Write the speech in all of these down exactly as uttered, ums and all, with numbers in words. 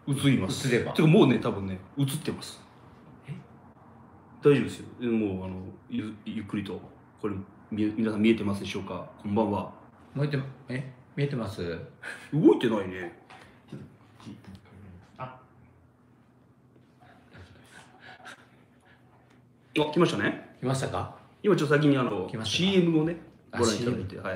映ります。 映れば。 てかもうね多分ね映ってます。え？大丈夫ですよ。もうあの ゆ, ゆっくりとこれ皆さん見えてますでしょうか。こんばんは。 見えてえ見えてます。 動いてないね。あ。あ、来ましたね。 来ましたか。 今ちょっと先にあの シーエム をねご覧いただいて、はい。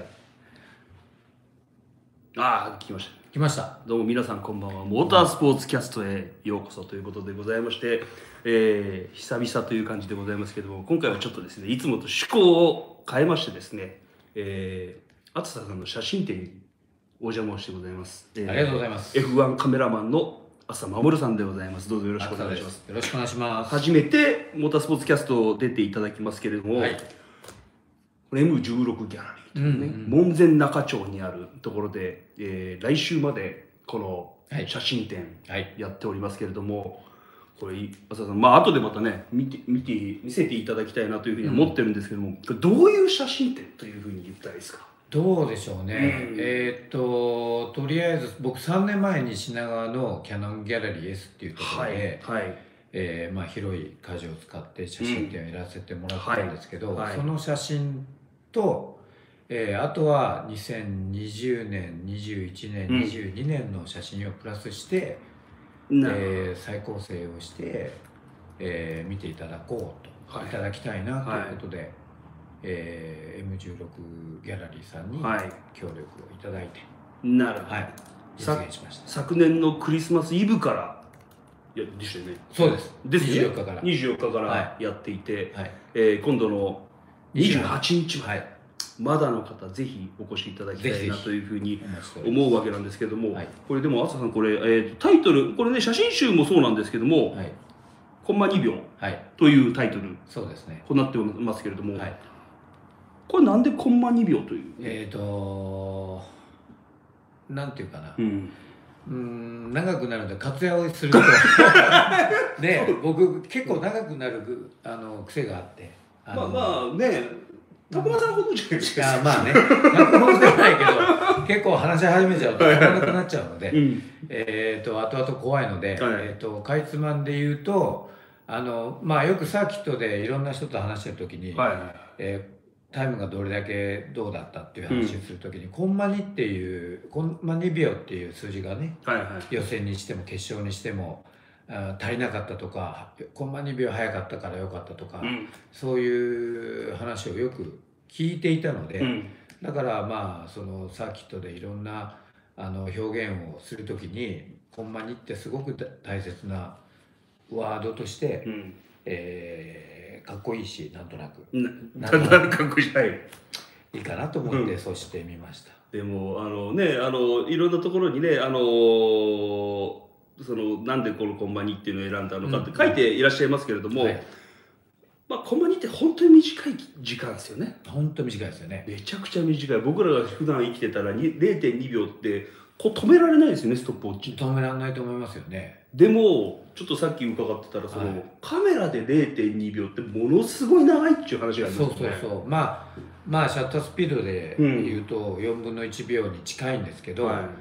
ああ、来ました。 来ました。 どうも皆さんこんばんは。モータースポーツキャストへようこそということでございまして、えー、久々という感じでございますけども、今回はちょっとですね、いつもと趣向を変えましてですね、えー、厚田さんの写真展にお邪魔をしてございます。 えー、ありがとうございます。 エフワン カメラマンの浅守さんでございます。どうぞよろしくお願いします。 よろしくお願いします。 初めてモータースポーツキャスト出ていただきますけれども、はい、エムじゅうろく ギャラリーというね、うんうん、門前仲町にあるところで、えー、来週までこの写真展やっておりますけれども、はいはい、これ浅田さん、まあ後でまたね見て見て見せていただきたいなというふうに思ってるんですけども、うん、これどういう写真展というふうに言ったらいいですか。 どうでしょうね、うん、えー、っととりあえず僕さんねんまえに品川のキヤノンギャラリー S っていうところで、はいはい、えーまあ、広い会場を使って写真展をやらせてもらったんですけど、うんはいはい、その写真と、えー、あとはにせんにじゅうねんにじゅういちねん、うん、にじゅうにねんの写真をプラスして、うんえー、再構成をして、えー、見ていただこうと、はい、いただきたいなということで、はいえー、エムじゅうろく ギャラリーさんに協力をいただいて、 はい、なるほど、はい、 実現しました。 昨年のクリスマスイブからいやでしたよね。 そうですですね、 にじゅうよっかからにじゅうよっかからやっていて、 はいえー、今度のにじゅうはちにちまで、はい、まだの方ぜひお越しいただきたいなというふうに思うわけなんですけども、はい、これでも浅さんこれ、えー、タイトルこれね写真集もそうなんですけども、はい、コンマにびょうというタイトル、 そうですね、 こうなってますけれども、はい、これなんでコンマにびょうという。 えっ、ー、となんていうかな、うんうん長くなるので活躍をするとで僕結構長くなるあの癖があってあまあまあね高間さんほどじゃないですか。 いやまあね百ほどじゃないけど結構話し始めちゃうと止まらなくなっちゃうので、うん、えっと後々怖いので、はいえー、とかいつまんで言うとあのまあよくサーキットでいろんな人と話してる時に、はいはいえータイムがどれだけどうだったっていう話をするときに、うん、コンマにっていうコンマにびょうっていう数字がね、はいはい、予選にしても決勝にしてもあ足りなかったとかコンマにびょう早かったからよかったとか、うん、そういう話をよく聞いていたので、うん、だからまあそのサーキットでいろんなあの表現をするときにコンマにってすごく大切なワードとして、うんえーかっこいいしなんとなくなんとなくかっこいいはいいいかなと思って、うん、そうしてみました。 でもあのねあのいろんなところにねあのそのなんでこのコンマにっていうのを選んだのかって書いていらっしゃいますけれども、うんはい、まあコンマにって本当に短い時間ですよね。 本当に短いですよね。 めちゃくちゃ短い。僕らが普段生きてたら れいてんにびょうってこう止められないですよねストップウォッチ。 止められないと思いますよね。 でもちょっとさっき伺ってたらその、はい、カメラで れいてんにびょうってものすごい長いっていう話がありますよね。 そうそうそうまあまあシャッタースピードで言うとよんぶんのいちびょうに近いんですけど、はい、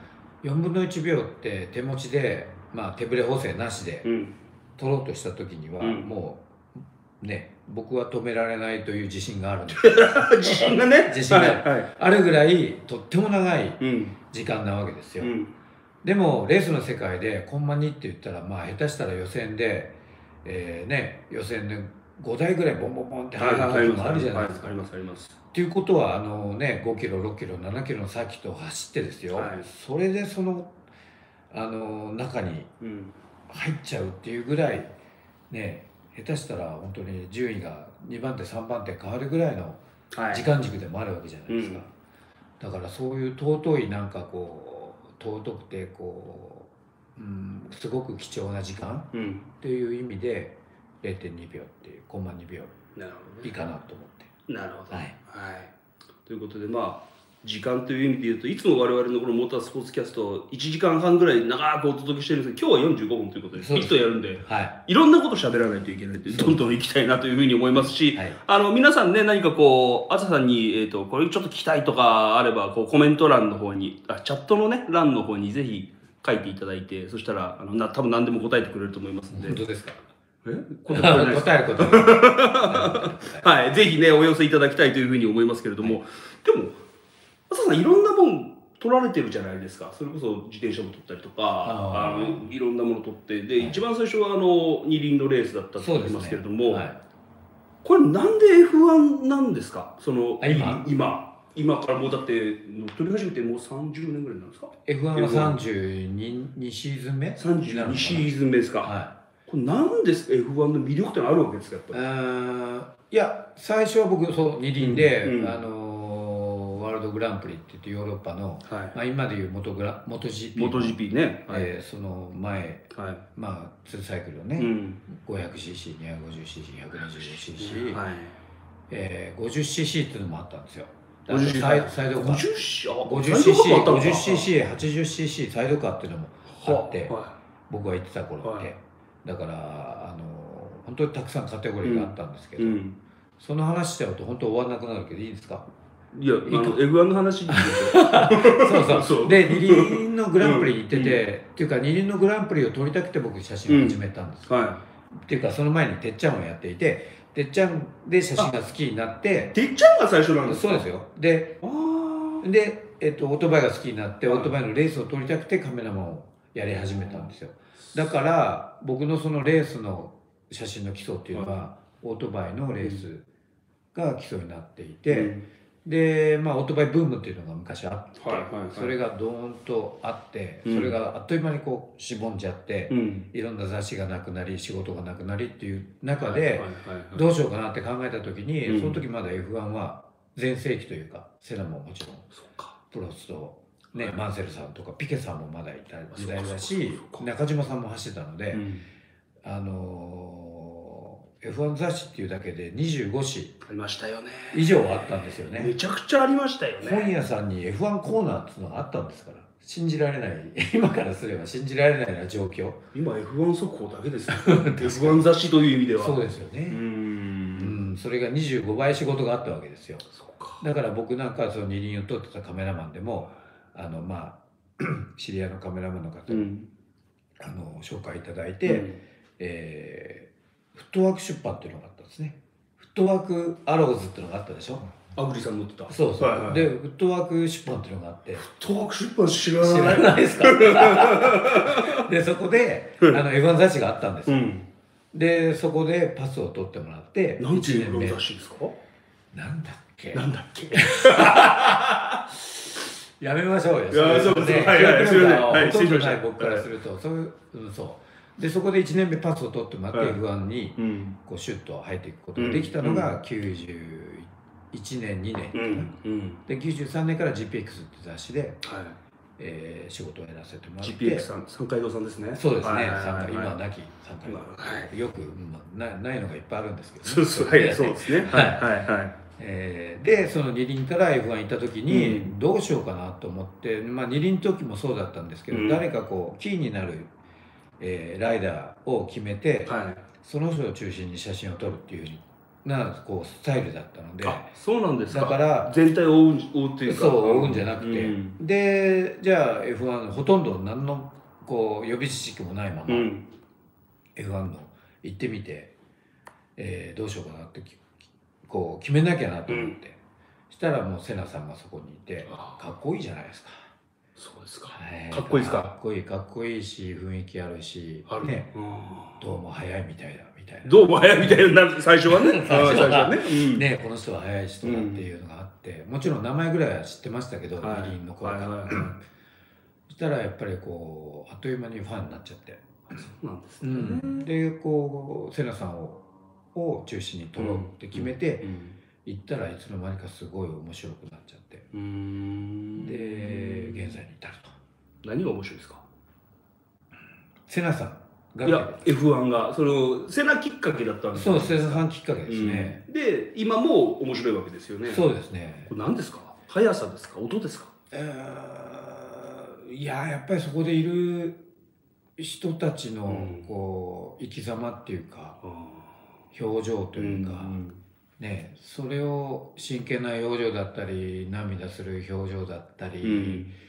よんぶんのいちびょうって手持ちで、まあ、手ぶれ補正なしで撮ろうとした時には、うん、もうね僕は止められないという自信があるんです自信がね自信が、はいはい、あるぐらいとっても長い時間なわけですよ、うんでもレースの世界でコンマにって言ったらまあ下手したら予選で、えー、ね予選でごだいぐらいボンボンボンって入る時もあるじゃないですか。 ありますあります。 っていうことはあのねごキロろっキロななキロのサーキットを走ってですよ、はい、それでそのあの中に入っちゃうっていうぐらいね下手したら本当に順位がにばんてさんばんて変わるぐらいの時間軸でもあるわけじゃないですか、はいうん、だからそういう尊いなんかこう尊くてこう、うん、すごく貴重な時間っていう意味で れいてんにびょうっていうコンマにびょういいかなと思って。 なるほど、はいはい、ということでまあ時間という意味で言うといつも我々のこのモータースポーツキャストいちじかんはんぐらい長くお届けしてるんですけど今日はよんじゅうごふんということでピッとやるんで、はい、いろんなこと喋らないといけないってどんどん行きたいなというふうに思いますし、はい、あの皆さんね何かこうあささんに、えー、とこれちょっと聞きたいとかあればこうコメント欄の方にあチャットのね欄の方にぜひ書いていただいて、そしたらあのな多分何でも答えてくれると思いますので。 本当ですか？ え答えることはい、ぜひねお寄せいただきたいというふうに思いますけれども、はい、でも朝さんいろんなもん取られてるじゃないですか。それこそ自転車も取ったりとか、ああのいろんなもの取ってで、はい、一番最初はあの二輪のレースだったと思いますけれども、ねはい、これなんで エフワン なんですか？その今今今からもうだって取り始めてもうさんじゅうねんぐらいなんですか？ エフワン はさんじゅうにシーズン目さんじゅうにシーズン目ですか？はい、これ何ですか エフワン の魅力ってあるわけですか？やっぱりあいや最初は僕そう二輪で、うん、あのワールドグランプリって言ってヨーロッパの、はいまあ、今でいう元グラ元 ジーピー元 ジーピー ね、 はいえー、その前、はい、まあツーサイクルをね、うん、ごひゃくシーシー、にひゃくごじゅうシーシー、ひゃくにじゅうごシーシー、はいえー、ごじゅうシーシー っていうのもあったんですよ。サイドカー ごじゅうシーシー、ごじゅうシーシー、ごじゅうシーシー、はちじゅうシーシー サイドカーっていうのもあって、はい、僕が行ってた頃って、はい、だからあの本当にたくさんカテゴリーがあったんですけど、うん、その話しちゃうと本当終わらなくなるけどいいですか？ いや、あの エフワン の話ですよそうそうで二輪のグランプリに行ってて、うん、っていうか二輪のグランプリを撮りたくて僕写真を始めたんです、うんはい、っていうかその前にてっちゃんをやっていててっちゃんで写真が好きになっててっちゃんが最初なんですか？ そうですよ。でで、えっと、オートバイが好きになって、オートバイのレースを撮りたくてカメラマンをやり始めたんですよ。だから僕のそのレースの写真の基礎っていうのは、オートバイのレースが基礎になっていて、うん、で、まあ、オートバイブームっていうのが昔あって、はいはいはい、それがドーンとあって、うん、それがあっという間にこうしぼんじゃって、うん、いろんな雑誌がなくなり仕事がなくなりっていう中でどうしようかなって考えた時に、うん、その時まだ エフワン は全盛期というかセナももちろんプロスと、ねはい、マンセルさんとかピケさんもまだいた時代だし中島さんも走ってたので、うん、あのー、エフワン 雑誌っていうだけでにじゅうごしありましたよね以上あったんですよね。 めちゃくちゃありましたよね。 本屋さんに エフワン コーナーっていうのがあったんですから信じられない今からすれば信じられないような状況。 今 エフワン 速報だけですよエフワン 雑誌という意味ではそうですよね。うんそれがにじゅうごばい仕事があったわけですよ。だから僕なんかその二輪を撮ってたカメラマンでもあのまあ知り合いのカメラマンの方に、うん、あの紹介いただいて、うんえー、フットワーク出版っていうのがあったんですね。フットワークアローズっていうのがあったでしょ。 アグリさん乗ってた。 そうそう、はいはい、でフットワーク出版っていうのがあってフットワーク出版知らない知らないですかでそこであの エフワン 雑誌があったんですよ、うん、でそこでパスを取ってもらって何ていう雑誌ですか？ なんだっけなんだっけやめましょうよ。 いやそうですね。 はいはいすいません。はいほとんどない僕からすると、はい、そういううんそうでそこでいちねんめパスを取ってもらって、はい、エフワン にこうシュッと入っていくことができたのがきゅうじゅういちねんにねん、うんうん、できゅうじゅうさんねんから ジーピーエックス って雑誌で、はいえー、仕事をやらせてもらってジーピーエックス さん三階堂さんですね。 そうですね、今は亡き三階堂、はい、よく、まあ、な, ないのがいっぱいあるんですけど、ね、 そうそうはいそうですねはいはいはいえー、でその二輪から エフワン 行った時に、うん、どうしようかなと思って、まあ、二輪の時もそうだったんですけど、うん、誰かこうキーになる、えー、ライダーを決めて、はい、その人を中心に写真を撮るっていうふうになこうスタイルだったので。 あそうなんですか。 だから全体を追う追うっていうかそう追うんじゃなくて、うん、でじゃあ エフワン ほとんど何のこう予備知識もないまま、うん、エフワン の行ってみて、えー、どうしようかなってこう決めなきゃなと思って、うん、したらもうセナさんがそこにいてかっこいいじゃないですか。 そうですか、えー、かっこいいですか。 かっこいいかっこいいし雰囲気あるしあるね、うん、どうも早いみたいだみたいなどうも早いみたいな最初はね最初はね、うん、 ねこの人は早い人だっていうのがあって、うん、もちろん名前ぐらいは知ってましたけど、はい、二輪の頃から、はいはいはい、そしたらやっぱりこうあっという間にファンになっちゃって、 そうなんですね、 うん、でこうセナさんをを中心に撮ろうって決めて、うんうん、行ったらいつの間にかすごい面白くなっちゃって、うーんで現在に至ると。 何が面白いですか？ セナさんがいや エフワン がそのセナきっかけだったんですそうセナさんきっかけですね、 うん、で今も面白いわけですよね。 そうですね。 これ何ですか？速さですか？音ですか？ えー、いややっぱりそこでいる人たちのこう、うん、生き様っていうか、うん、表情というか、うん、ね、それを真剣な表情だったり涙する表情だったり、うん、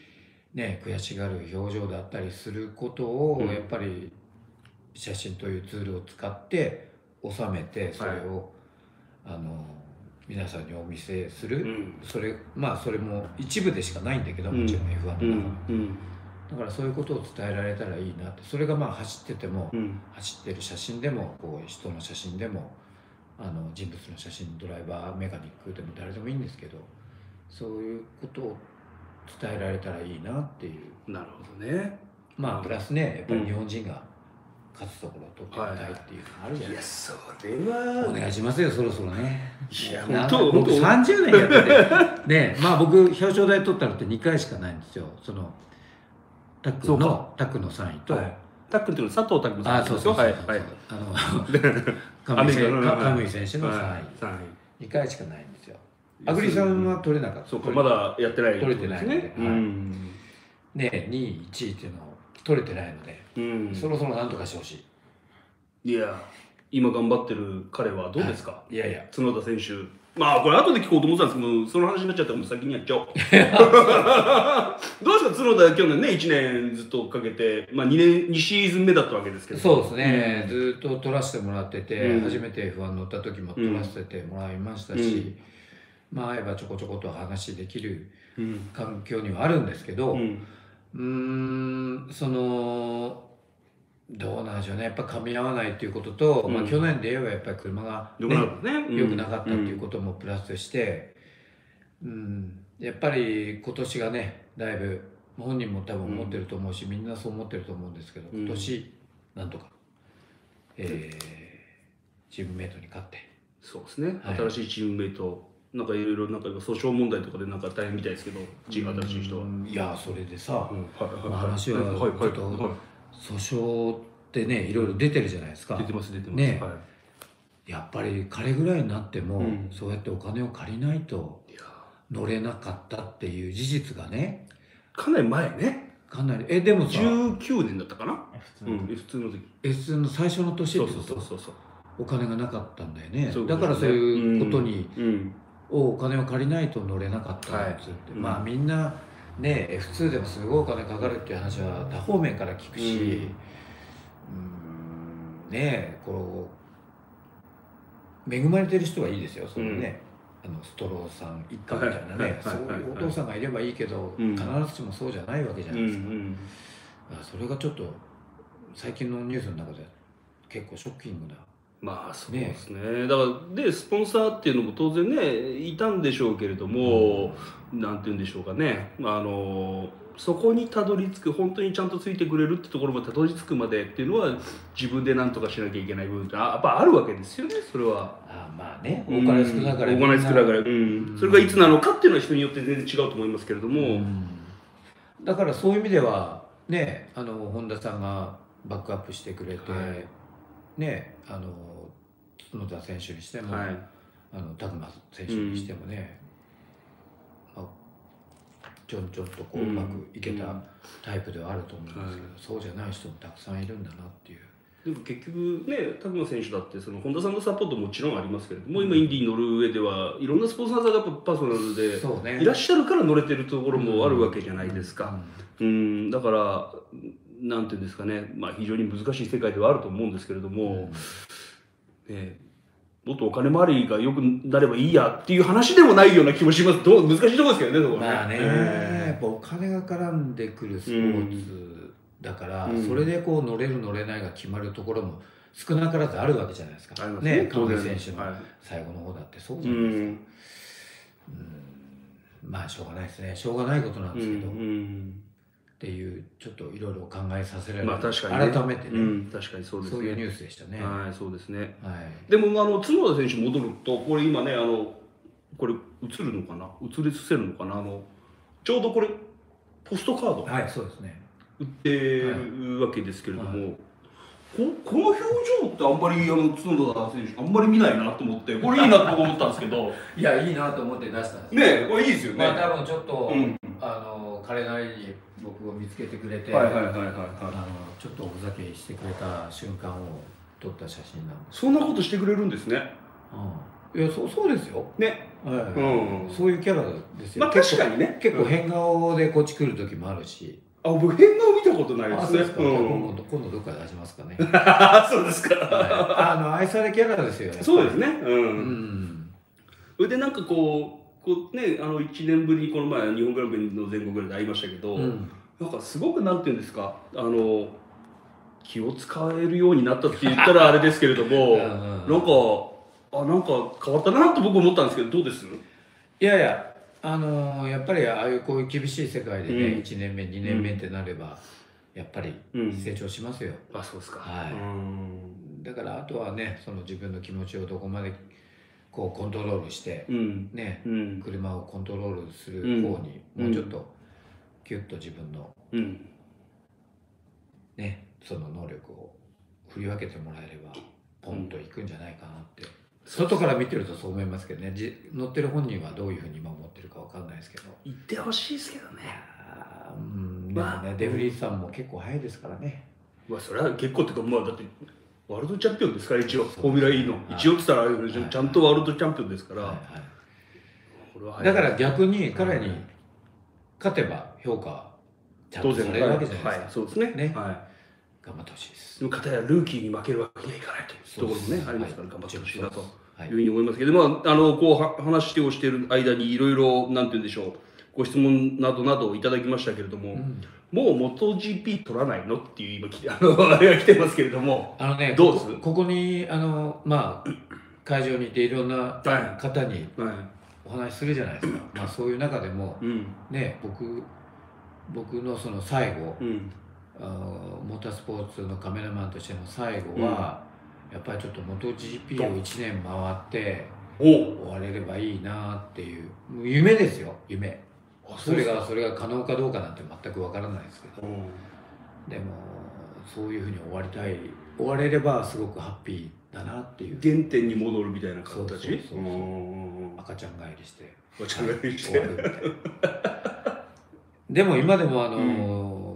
ね、悔しがる表情だったりすることを、やっぱり写真というツールを使って収めて、それを、はい、あの皆さんにお見せする、うん、それまあそれも一部でしかないんだけど、もちろん エフワン の中の、うんうん、だからそういうことを伝えられたらいいなって。それがまあ走ってても、うん、走ってる写真でも、こう人の写真でも、あの人物の写真、ドライバーメカニックでも誰でもいいんですけど、そういうことを伝えられたらいいなっていう。 なるほどね。 まあプラスね、やっぱり日本人が勝つところを取ってみたいっていうのがあるじゃないですか。 いや、それはお願いしますよ、そろそろね。 いや、本当僕さんじゅうねんやっててね、まあ僕表彰台取ったのってにかいしかないんですよ。そのタックのタックのさんいと、はい、 タックっていうのは佐藤拓さんですよ。はいはい。あのカムイ選手のさんい、にかいしかないんですよ。アグリさんは取れなかった。 そうか、まだやってない。 取れてないので、ね、にい、いちいっていうのを取れてないので、そろそろなんとかしてほしい。いや、今頑張ってる彼はどうですか。 いやいや、 角田選手。まあこれ後で聞こうと思ってたんですけど、その話になっちゃったからもう先にやっちゃおう。どうですか、角田去年ねいちねんずっとかけて、まあにねんにシーズン目だったわけですけど。 そうですね、うん、ずっと取らせてもらってて、うん、初めて エフワン 乗った時も取らせてもらいましたし、うん、まあ会えばちょこちょこと話できる環境にはあるんですけど、うん、うーんそのどうなんでしょうね、やっぱ噛み合わないっていうことと、うん、まあ去年で言えばやっぱり車がね、良くなかったっていうこともプラスして、うん、やっぱり今年がねだいぶ本人も多分思ってると思うし、うん、みんなそう思ってると思うんですけど、今年なんとか、えー、チームメイトに勝って、 そうですね、はい、新しいチームメイトなんかいろいろなんか訴訟問題とかでなんか大変みたいですけど、新しい人は。 いやそれでさ、話はちょっと訴訟ってねいろいろ出てるじゃないですか。 出てます出てます。 ね、はい、やっぱり彼ぐらいになっても、うん、そうやってお金を借りないと乗れなかったっていう事実がね、 かなり前ね。 かなりえでもさじゅうきゅうねんだったかな。 うん、普通の時 エフツー の最初の年ってこと。そうそうそう、お金がなかったんだよね。だからそういうことに、うん、お金を借りないと乗れなかったやつって、はい、まあみんなね エフツー でもすごいお金かかるっていう話は多方面から聞くし、うん、うんねこう恵まれてる人はいいですよ、そのね、うん、あのストローさん一家みたいなね、そういうお父さんがいればいいけど、うん、必ずしもそうじゃないわけじゃないですか。うんうん、それがちょっと最近のニュースの中で結構ショッキングな。 まあそうですね、ね、だからでスポンサーっていうのも当然ねいたんでしょうけれども、うん、なんて言うんでしょうかね、あのそこにたどり着く、本当にちゃんとついてくれるってところまでたどり着くまでっていうのは自分で何とかしなきゃいけない部分ってやっぱあるわけですよね、それは。 あまあね、お金少なから、 お金少なから、うん、それがいつなのかっていうのは人によって全然違うと思いますけれども、うん、 だからそういう意味ではね、あの本田さんがバックアップしてくれて、はい、ね、あの角田選手にしても、はい、あの拓磨選手にしてもね、うん、まあ、ちょんちょんとこううまくいけたタイプではあると思うんですけど、うん、そうじゃない人もたくさんいるんだなっていう。 でも結局ね、拓磨選手だってその本田さんのサポートももちろんありますけれども、うん、今インディーに乗る上ではいろんなスポンサーさんがやっぱパーソナルで、ね、いらっしゃるから乗れてるところもあるわけじゃないですか。うん、うん、だからなんていうんですかね、まあ、非常に難しい世界ではあると思うんですけれども、うん、ね、もっとお金回りが良くなればいいやっていう話でもないような気もします。どう難しいところですけどね、そこはね。 まあね、えー、やっぱお金が絡んでくるスポーツだから、うん、それでこう乗れる乗れないが決まるところも少なからずあるわけじゃないですか。ありますね、川辺選手の最後の方だってそうじゃないですか。うん、うん、まあしょうがないですね、しょうがないことなんですけど。うんうん、っていうちょっといろいろ考えさせられる、まあ確かにね、改めてね、うん、 確かにそうですね、 そういうニュースでしたね。 はい、そうですね。はい、でもあの角田選手戻ると、これ今ね、あのこれ映るのかな、映りせるのかな、あのちょうどこれポストカード、 はい、そうですね、 売ってるわけですけれども、はい、こ, この表情ってあんまりあの角田選手あんまり見ないなと思って、これいいなと思ったんですけどいやいいなと思って出したんですね。これいいですよね。 まあ多分ちょっと、うん、あの彼なりに僕を見つけてくれて、ちょっとおふざけしてくれた瞬間を撮った写真なんです。 そんなことしてくれるんですね。 いや、そうそうですよね、 はい、うん、そういうキャラですよ。 まあ確かにね、 結構変顔でこっち来る時もあるし。 あ、僕変顔見たことないですね。 今度今度どっかで出しますかね。 そうですか。 あの愛されキャラですよね。 そうですね。うん。それでなんかこうこうね、あのいちねんぶりにこの前日本グランプリの前後ぐらいで会いましたけど、なんかすごくなんていうんですか、あの気を使えるようになったって言ったらあれですけれども、なんかあなんか変わったなと僕思ったんですけど、どうです？ いやいや、あのー、やっぱりああいうこういう厳しい世界でね、うん、いちねんめにねんめってなれば、やっぱり成長しますよ。 うん、あ、そうですか。 はい。だからあとはね、その自分の気持ちをどこまでこうコントロールして、うん、ね、うん、車をコントロールする方にもうちょっとキュッと自分の、うん、ね、その能力を振り分けてもらえればポンといくんじゃないかなって。外から見てるとそう思いますけどね。乗ってる本人はどういうふうに今思ってるかわかんないですけど。 言ってほしいですけどね。 うん、でもね、デフリーさんも結構早いですからね。 まあそれは結構っていうか、まあだってワールドチャンピオンですから、一応フォーミュラ E の一応って言ったらあれですけど、ちゃんとワールドチャンピオンですから。 だから逆に彼に勝てば評価ちゃんとされるわけじゃないですか。 そうですね。ね。 頑張ってほしいです。 でも片やルーキーに負けるわけにはいかないというところもねありますから、頑張ってほしいなというふうに思いますけど、まああのこう話をしている間にいろいろなんて言うんでしょう、ご質問などなどをいただきましたけれども、もう モトジーピー 取らないのっていう今あのあれが来てますけれども、 あのね、どうです？ここにあのまあ会場にいていろんな方にお話しするじゃないですか。まあそういう中でもね、僕僕のその最後。モータースポーツのカメラマンとしての最後は、うん、やっぱりちょっと モトジーピー をいちねん回って終われればいいなっていう、もう夢ですよ、夢。それがそれが可能かどうかなんて全くわからないですけど、うん、でもそういうふうに終わりたい、終われればすごくハッピーだなっていう。 原点に戻るみたいな形。そうそうそうそう、 赤ちゃん帰りして赤ちゃん帰りしてでも今でもあの、うん、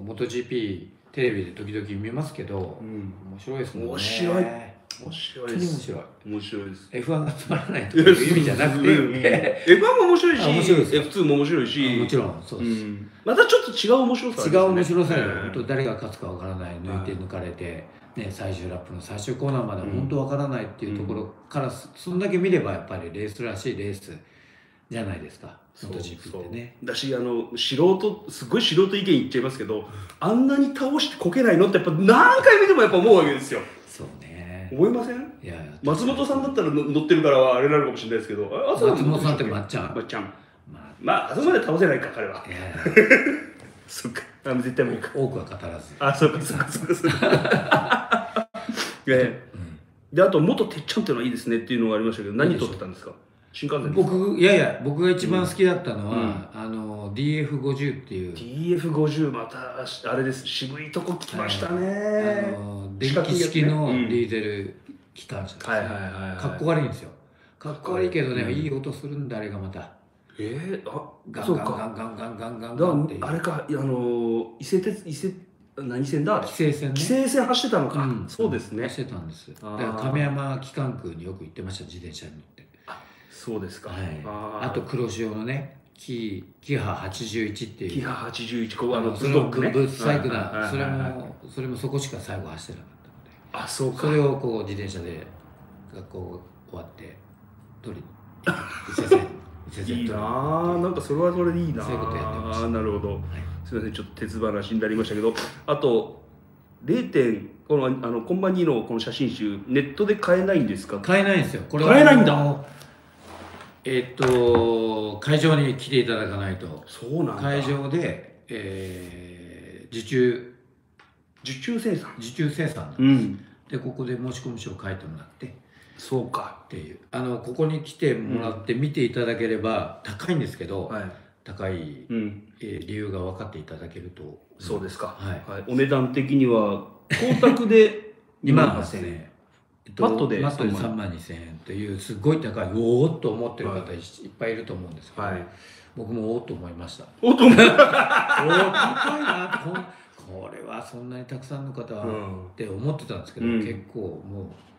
モトジーピー テレビで時々見ますけど、うん、面白いですもんね。 面白い。面白いです。 面白い。 面白いです。 エフワン がつまらないという意味じゃなくて、 エフワン も面白いし、 面白いです。 エフツー も面白いし、 もちろんそうです。 またちょっと違う面白さですね。 違う面白さよ。本当誰が勝つかわからない、抜いて抜かれて、ね、最終ラップの最終コーナーまで本当わからないっていうところからそんだけ見ればやっぱりレースらしいレースじゃないですか。モトジーピー ってね。 だし、あの素人すごい素人意見言っちゃいますけど、あんなに倒してこけないのってやっぱ何回見てもやっぱ思うわけですよ。 そうね。 思いません？いや、松本さんだったら乗ってるからあれなのかもしれないですけど、 松本さんってまっちゃん。 まっちゃん。まああそこまで倒せないか彼は。そっか。あの絶対無理か。 多くは語らず。 あ、そうかそうかそうかそうか。で、あと元てっちゃんっていうのはいいですねっていうのがありましたけど、何撮ってたんですか？新幹線ですか？ 僕、いやいや、僕が一番好きだったのは、うん、あの ディーエフごじゅう っていうディーエフごじゅう またあれです、渋いとこ来ましたね、はい、あの電気式のディーゼル機関車です。かっこ悪いんですよ。かっこ悪いけどね、うん、いい音するんだあれがまた。 えー、あ、 ガンガンガンガンガンガンガンガンっていう。 あれか、あの伊勢鉄伊勢何線だあれ？ 規制線ね。 規制線走ってたのか。うん、そうですね。 走ってたんです。だから亀山機関区によく行ってました、自転車に乗って。 そうですか。はい、 あ, あと黒潮のね、キキハはちじゅういちっていう。 キハはちじゅういち、こうあのそれもブッサイクな、それもそれもそこしか最後走ってなかったので。 あ、そうか。 それをこう自転車で学校終わって取り伊勢線伊勢線いいなあ、なんかそれはそれでいいなあ。そういうことやってました。あ、なるほど。はい、すみません、ちょっと鉄話になりましたけど、あとれいてんこのあのコンバニーのこの写真集ネットで買えないんですか？ 買えないんですよ。 これ買えないんだ。 えっと会場に来ていただかないと。 そうなんだ。 会場で、えー、受注受注生産受注生産なんです、うん、でここで申し込み書を書いてもらって、 そうかっていう、あのここに来てもらって見ていただければ、うん、高いんですけど、はい、高い、うん、えー、理由が分かっていただけると。 そうですか、はいはい、お値段的には光沢でにまんはっせんえんマットでさんまんにせんえんというすごい高い、おおっと思ってる方いっぱいいると思うんですけど、はい、僕もおおっと思いました。 おっと思いました。 おお高いなこ、これはそんなにたくさんの方は、うん、って思ってたんですけど、うん、結構もう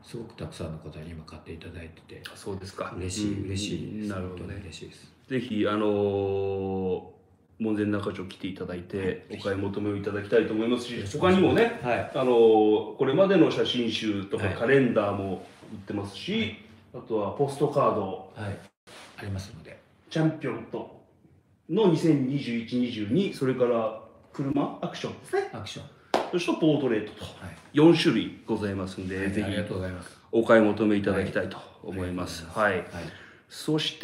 すごくたくさんの方に今買っていただいてて、 そうですか、 嬉しい、うん、嬉しいです。 なるほどね、 嬉しいです。 ぜひあのー門前仲町来ていただいてお買い求めをいただきたいと思いますし、他にもね、はい、あのー、これまでの写真集とかカレンダーも売ってますし、はい、あとはポストカード、 はい、ありますので、 チャンピオンとのにせんにじゅういち、にじゅうに、それから車アクションですね、 アクション、 そしてポートレートとよん種類ございますんで、はい、ぜひお買い求めいただきたいと思います。はい、はい、そして、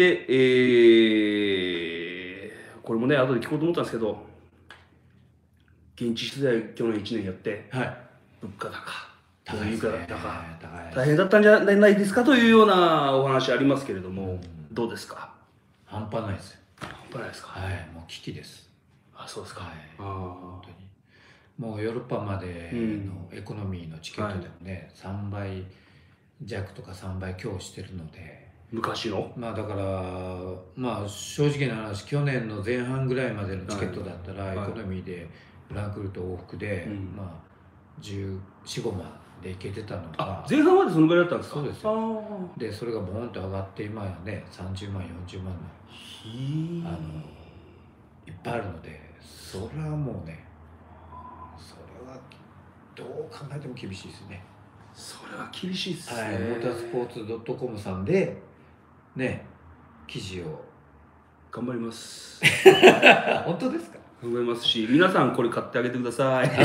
えーこれもね、後で聞こうと思ったんですけど、現地取材去年いちねんやって、はい、物価高、どういうかだったか、大変だったんじゃないですかというようなお話ありますけれども、うん、どうですか？ 半端ないですよ。 半端ないですか？ はい、もう危機です。 あ、そうですか。はい、 あ、本当に。もうヨーロッパまでのエコノミーのチケットでもね、はい、さんばいじゃくとかさんばい強してるので、 昔のまあだからまあ正直な話、去年の前半ぐらいまでのチケットだったら、エコノミーでフランクフルト往復で、まあじゅうよん、ごまんで行けてたのが、 前半までそのぐらいだったんですか？ そうですよ。でそれがボーンと上がって今やねさんじゅうまんよんじゅうまんのあのいっぱいあるので、それはもうね、それはどう考えても厳しいですね。 それは厳しいですね。 はい、モータースポーツドットコムさんでね、記事を頑張ります。 本当ですか？ 頑張りますし、皆さんこれ買ってあげてください。はい、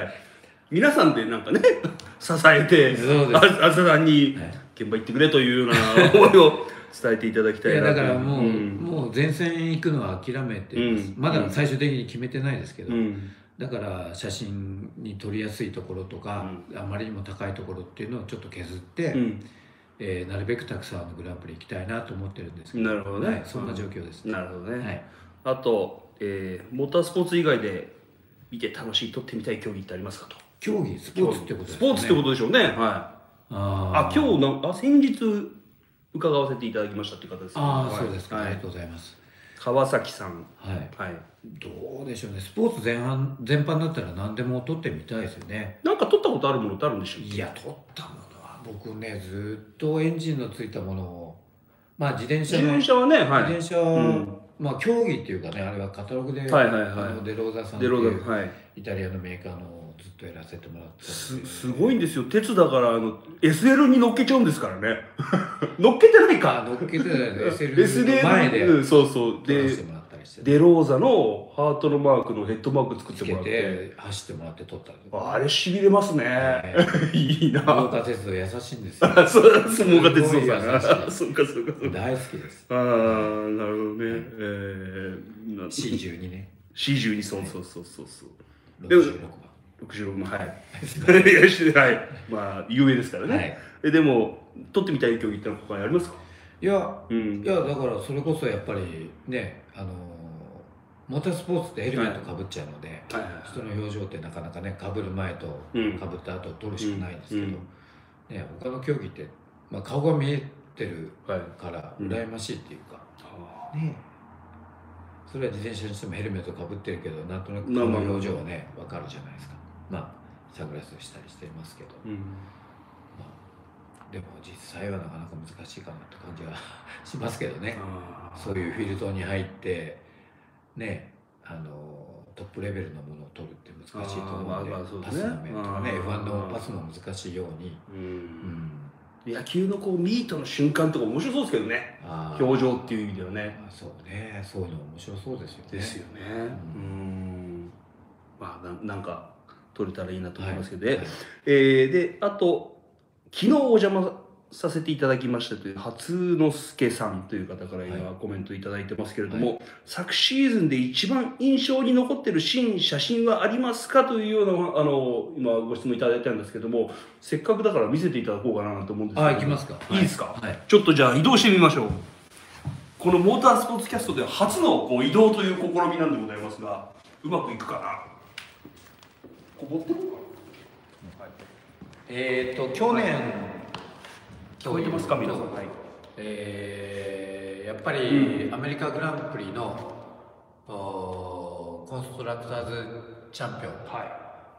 皆さんでなんかね、支えて、あずさんに現場行ってくれというような思いを伝えていただきたいなと。 いやだからもう、うん、もう前線行くのは諦めてます、うん、まだ最終的に決めてないですけど、うん、だから写真に撮りやすいところとか、うん、あまりにも高いところっていうのをちょっと削って、うん、えー、なるべくたくさんのグランプリ行きたいなと思ってるんですけど。 なるほどね、はい、 そんな状況ですね。 なるほどね、はい、あと、えー、モータースポーツ以外で見て楽しい、撮ってみたい競技ってありますかと。 競技、スポーツってことですね。 スポーツってことでしょうね。はい。ああ、今日のあ先日伺わせていただきましたっていう方ですね。 ああ、そうですか、はい、ありがとうございます。 川崎さん。 はい。はい。どうでしょうね。スポーツ全般全般だったら何でも撮ってみたいですよね。 なんか撮ったことあるものってあるんでしょう。 いや、撮ったものは僕ね、ずっとエンジンのついたものを、まあ自転車、 ね、自転車はね、 はい、自転車は、うん、まあ競技っていうかね、あれはカタログで、はいはいはい、あのデローザさんっていうはい、イタリアのメーカーのずっとやらせてもらって、 すすごいんですよ。鉄だからあの エスエル に乗っけちゃうんですからね。乗っけてないか。 乗っけてないね。エスエル の前で、 うん、そうそうでデローザのハートのマークのヘッドマーク作ってもらって走ってもらって撮ったあ, あれしびれますね、えー、いいな。 真岡鉄道優しいんですよ。 そう真岡鉄道さんそうかそうかそうか大好きです。 ああなるほどね、えー、シーじゅうに ねシーじゅうに そうそうそうそうそうろくじゅうろくばんろくじゅうろくばんはいはいまあ有名ですからね、はい、えでも撮ってみたい競技ってのは他にありますか？ いや、うん、いやだからそれこそやっぱりね、あのモータースポーツってヘルメットかぶっちゃうので、はいはいはい、人の表情ってなかなかね、かぶる前とかぶった後撮るしかないんですけど、うんうんね、他の競技って、まあ、顔が見えてるから羨ましいっていうか、はい、ね、それは自転車にしてもヘルメットかぶってるけどなんとなく顔の表情はね分かるじゃないですか。まあサングラスしたりしてますけど、うん、まあ、でも実際はなかなか難しいかなって感じはしますけどね。そういうフィルトに入ってね、あのトップレベルのものを取るって難しいと思うので、パスの面とかね、エフワン のパスも難しいように、うんうん、野球のこうミートの瞬間とか面白そうですけどね、表情っていう意味ではね。 あそうね、そういうの面白そうですよね。 ですよね。うん、うんまあ な, なんか取れたらいいなと思いますけど、はいはい、えー、であと昨日お邪魔させていただきましたという初之助さんという方から今コメントいただいてますけれども、はい、昨シーズンで一番印象に残っているシーン、写真はありますかというようなあの今ご質問いただいたんですけども、せっかくだから見せていただこうかなと思うんですけど。 あ、行きますか。 いいですか、 はい、 ちょっとじゃあ移動してみましょう。このモータースポーツキャストでは初のこう移動という試みなんでございますが、うまくいくかな。こぼってるかな、はい、 えっと去年聞こえてますか皆さん。はい、 えー、やっぱりアメリカグランプリの、うん、コンストラクターズチャンピオン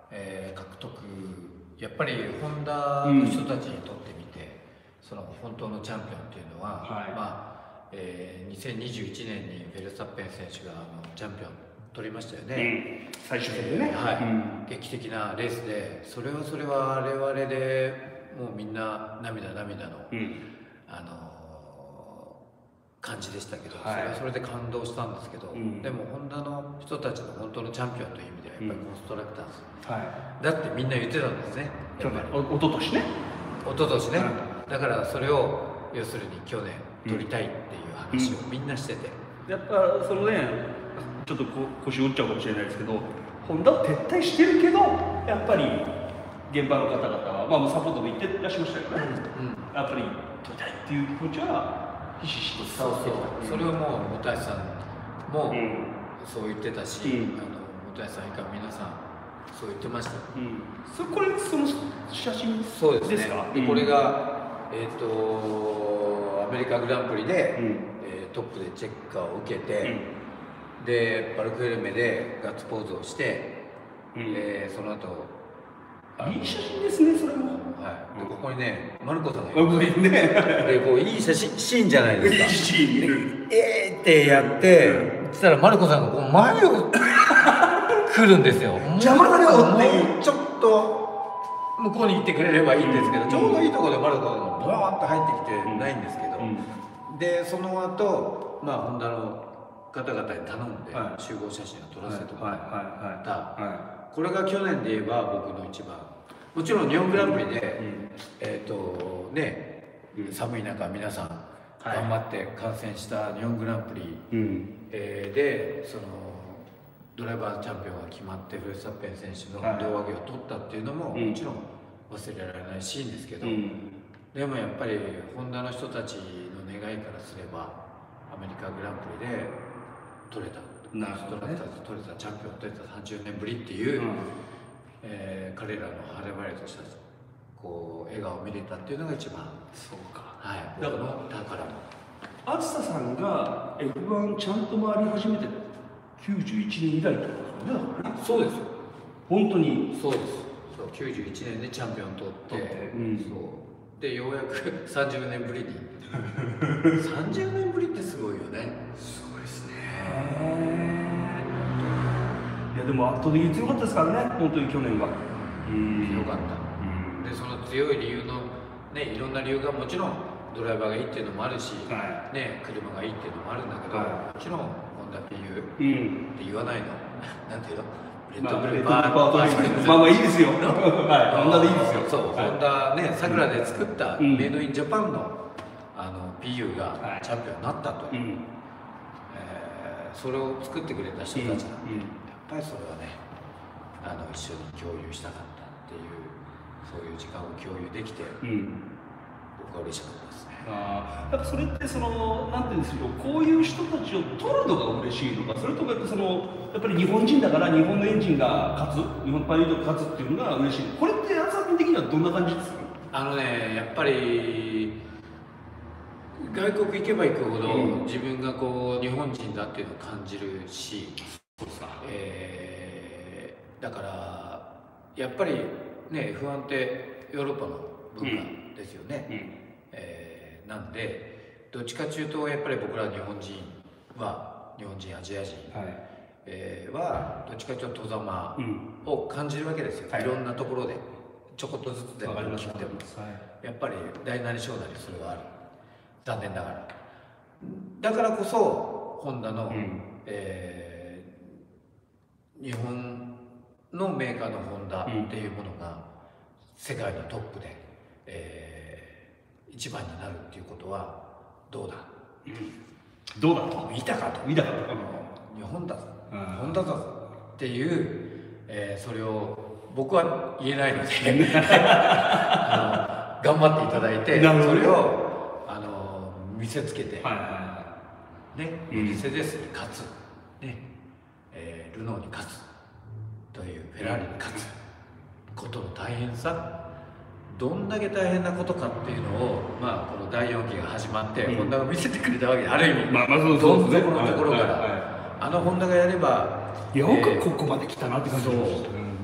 えー、獲得やっぱりホンダの人たちにとってみて、うん、その本当のチャンピオンっていうのは、はい、まあえー、にせんにじゅういちねんにフェルスタッペン選手があのチャンピオン取りましたよね、 うん、最終戦でね、 えー、はい、うん、劇的なレースで、それはそれは我々でもうみんな涙涙の、うん、あの感じでしたけど、はい、それはそれで感動したんですけど、うん、でもホンダの人たちの本当のチャンピオンという意味ではやっぱりコンストラクターズ、はい、だってみんな言ってたんですね、 やっぱりおととしねおととしね、うん、だからそれを要するに去年取りたいっていう話をみんなしてて、 うん、やっぱそのねちょっとこ腰折っちゃうかもしれないですけど、ホンダは撤退してるけどやっぱり現場の方々は、まあ、サポートも言ってらっしゃいましたけどね、うんうん、やっぱり取りたいっていう気持ちはひしひしと伝わってきた。 それをもう本橋さんもそう言ってたし、うん、あの本橋さん以下皆さんそう言ってました、うん、 それこれその写真ですか？ そうですね。で、うん、これが、えー、とアメリカグランプリで、うん、えー、トップでチェッカーを受けて、うん、でパルクエルメでガッツポーズをして、うん、えー、その後いい写真ですね、それも。 はい。で、ここにね、マルコさんがいる。ね。で、こういい写真シーンじゃないですか。いいシーン。えーってやって、そしたらマルコさんがこう前を来るんですよ。 邪魔だよっていう。 ちょっと向こうに行ってくれればいいんですけど、ちょうどいいところでマルコさんがボーンと入ってきてないんですけど、で、その後、まあホンダの方々に頼んで集合写真を撮らせてもらった。これが去年で言えば僕の一番、もちろん日本グランプリで、うん、えっとね、うん、寒い中皆さん頑張って観戦した日本グランプリ、うん、えー、でそのドライバーチャンピオンが決まってフェルスタッペン選手の胴上げを取ったっていうのも、はい、もちろん忘れられないシーンですけど、うん、でもやっぱりホンダの人たちの願いからすればアメリカグランプリで取れた。ストラクターズ取れたチャンピオン取れたさんじゅうねんぶりっていう、うん、えー、彼らの晴れ晴れとしたこう笑顔を見れたっていうのが一番、 そうか、 はい、だから宝の梓さんが エフワン ちゃんと回り始めてきゅうじゅういちねん以来ってことですよね。 そうですよ、 本当にそうです。そう、きゅうじゅういちねんでチャンピオン取って、うん、そうでようやくさんじゅうねんぶりにさんじゅうねんぶりってすごいよね。 すごいですね。いやでも圧倒的に強かったですからね、本当に去年は。 強かった。でその強い理由のね、いろんな理由がもちろんドライバーがいいっていうのもあるし、はい、ね、車がいいっていうのもあるんだけど、はい、もちろんホンダっていう、うん、って言わないのなんていうの、レッドブルバーパートまあまあいいですよ。はい、ホンダでいいですよ。 そう、ホンダね、さくらで作ったメイドインジャパンのあの ピーユー がチャンピオンになったと。それを作ってくれた人たちなんで、うんうん、やっぱりそれはね、あの一緒に共有したかったっていう、そういう時間を共有できて、うん、僕は嬉しかったですね。 ああ、やっぱそれってそのなんていうんですか、こういう人たちを取るのが嬉しいのか、それともやっぱそのやっぱり日本人だから日本のエンジンが勝つ、日本パイロットが勝つっていうのが嬉しい。これって安田君的にはどんな感じですか？ あのね、やっぱり。外国行けば行くほど、うん、自分がこう日本人だっていうのを感じるし、そうですか、えー、だからやっぱりね エフワン ってヨーロッパの文化ですよね、うんうん、えー、なんでどっちかというとやっぱり僕ら日本人は日本人アジア人、はい、えー、はどっちかというと戸様を感じるわけですよ、はい、いろんなところでちょこっとずつでも大きくても、はい、やっぱり大なり小なりそれはある。残念ながらだからこそホンダの、うん、えー、日本のメーカーのホンダっていうものが世界のトップで、えー、一番になるっていうことはどうだ、 うん、どうだと見たかと見たかと日本だぞ、うん、ホンダだぞっていう、えー、それを僕は言えないのであの頑張っていただいてそれを見せつけて、はいはいはい、ね、メルセデスに勝つ、ね、えー、ルノーに勝つというフェラーリに勝つことの大変さ、どんだけ大変なことかっていうのを、まあ、このだいよんきが始まって、うん、ホンダが見せてくれたわけで、ある意味、まあまあそうそうですね、どん底のところから、はいはいはい、あのホンダがやれば、 よくここまで来たなって感じです。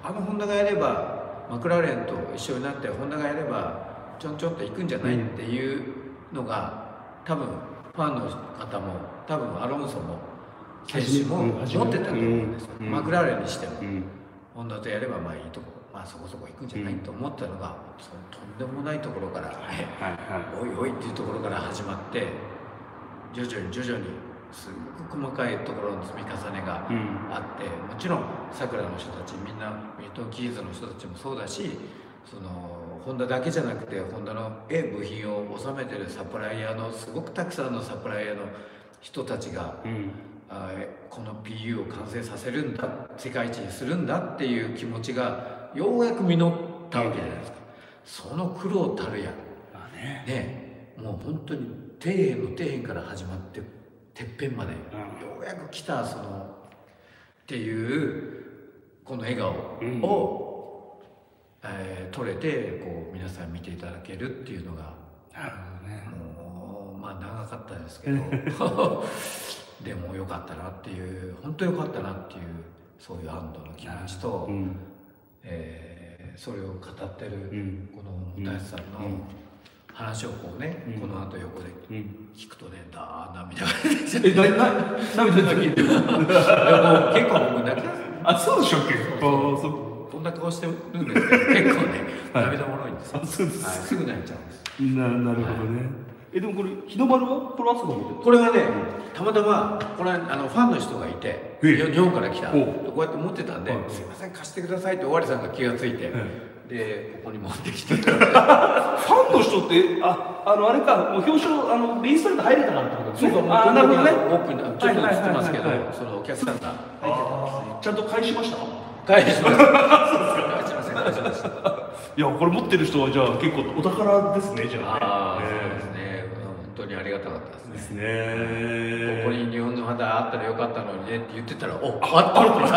あのホンダがやればマクラーレンと一緒になってホンダがやればちょんちょんと行くんじゃないっていうのが多分ファンの方も多分アロンソも選手も持ってたと思うんですよ、うん、マクラーレンにしても、うん、ホンダとやればまあいいとこ、まあ、そこそこ行くんじゃない、うん、と思ったのがそのとんでもないところから、ねはいはい、おいおいっていうところから始まって徐々に徐々にすごく細かいところの積み重ねがあって、うん、もちろんさくらの人たちみんなミルトンキーズの人たちもそうだしそのホンダだけじゃなくてホンダの A 部品を収めてるサプライヤーのすごくたくさんのサプライヤーの人たちが、うん、あこの ピーユー を完成させるんだ世界一にするんだっていう気持ちがようやく実ったわけじゃないですか。その苦労たるや、ねね、もう本当に底辺の底辺から始まっててっぺんまで、うん、ようやく来たそのっていうこの笑顔を、うんえー、撮れてこう皆さん見ていただけるっていうのがなるほど、ね、もうまあ長かったですけどでも良かったなっていう本当良かったなっていうそういう安堵の気持ちと、うんえー、それを語ってるこの本橋さんの、うん話をこうね、うん、この後横で聞くとね、だー涙が出てきちゃう。え、な、な、涙出てきてる。結構僕泣きます。 あ、そうでしょっけ。 こんな顔してるんですけど、結構ね、涙もろいんですよ。そうです。すぐ泣いちゃうんです。 な、なるほどね。え、でもこれ日の丸はこれは朝が見てる。 これはね、たまたまこれあのファンの人がいて、日本から来た。こうやって持ってたんで、すいません貸してくださいって尾張さんが気がついて。でここに持ってきてファンの人ってああのあれかもう表彰あのインストレート入れたからってことですね。そうそうあなるほどね。奥にちょっと映ってますけどそのお客さんが入ってたんですね。 ちゃんと返しました。 返しました。返しました返しました。 いやこれ持ってる人はじゃあ結構お宝ですねじゃあ。 ああそうですね。本当にありがたかったですね。ですね。ここに日本の肌あったらよかったのにねって言ってたらおあ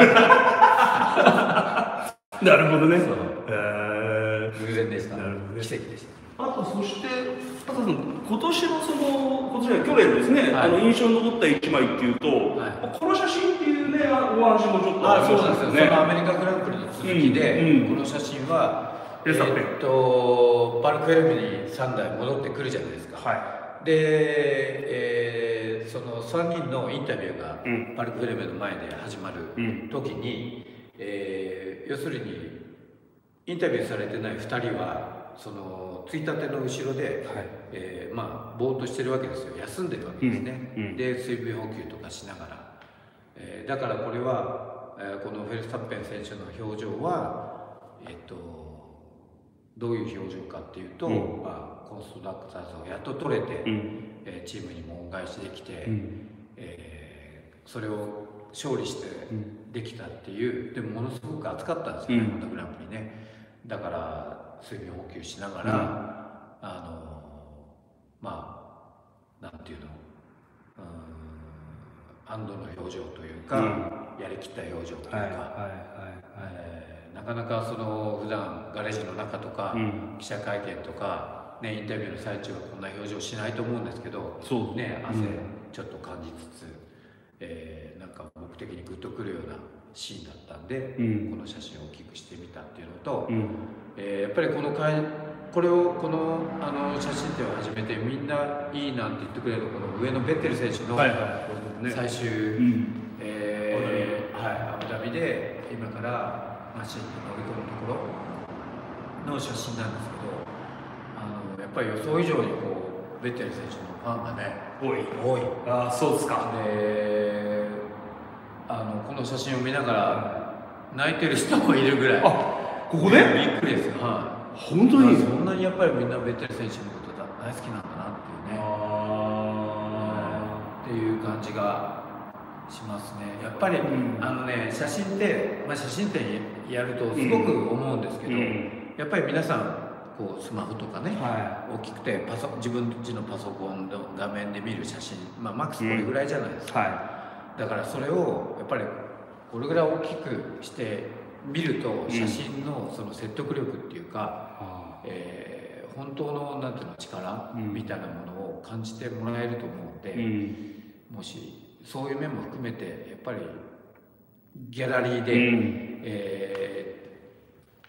ったってなるほどね。 偶然でした。なるほどね。奇跡でした。 あとそして今年のその今年は去年ですね、はい、あの印象に残った一枚っていうと、はい、この写真っていうねお話もちょっとありましたよね。 そのアメリカグランプリの続きで、うんうん、この写真はえー、っとパルクエルムにさんだい戻ってくるじゃないですか。はい、で、えー、そのさんにんのインタビューが、うん、パルクエルムの前で始まる時に、うんえー、要するにインタビューされてないふたりはそのついたての後ろで、はいえー、まあぼーっとしてるわけですよ。休んでるわけですね、うんうん、で水分補給とかしながら、えー、だからこれは、えー、このフェルスタッペン選手の表情は、えー、とどういう表情かっていうと、うんまあ、コンストラクターズをやっと取れて、うんえー、チームにも恩返しできて、うんえー、それを勝利してできたっていうでもものすごく暑かったんですよね、ホンダグランプリね。だから水分補給しながら、うん、あのまあなんていうのうん安堵の表情というか、うん、やりきった表情というかなかなかその普段ガレージの中とか、うん、記者会見とか、ね、インタビューの最中はこんな表情しないと思うんですけどそう、ね、汗ちょっと感じつつ、うんえー、なんか僕的にグッとくるようなシーンだったんで、うん、この写真を大きくしてみたっていうのと、うんえー、やっぱりこのかいこれをこのあの写真展を始めてみんないいなんて言ってくれるこの上のベッテル選手の最終アブダビで今からマシンに乗り込むところの写真なんですけどあのやっぱり予想以上にこうベッテル選手のファンがね多い多いあそうですかであのこの写真を見ながら泣いてる人もいるぐらいあここでびっくりですよ、はい、 本当にそんなにやっぱりみんなベッテル選手のことだ大好きなんだなっていうねあ、うん、っていう感じがしますねやっぱり、うん、あのね写真って、まあ、写真展やるとすごく思うんですけど、うん、やっぱり皆さんこうスマホとかね、はい、大きくてパソ自分ちのパソコンの画面で見る写真まあマックスこれぐらいじゃないですか、うんはいだからそれをやっぱりこれぐらい大きくして見ると写真のその説得力っていうか、うんえー、本当のなんていうの力みたいなものを感じてもらえると思うので、うん、もしそういう面も含めてやっぱりギャラリーで、うんえ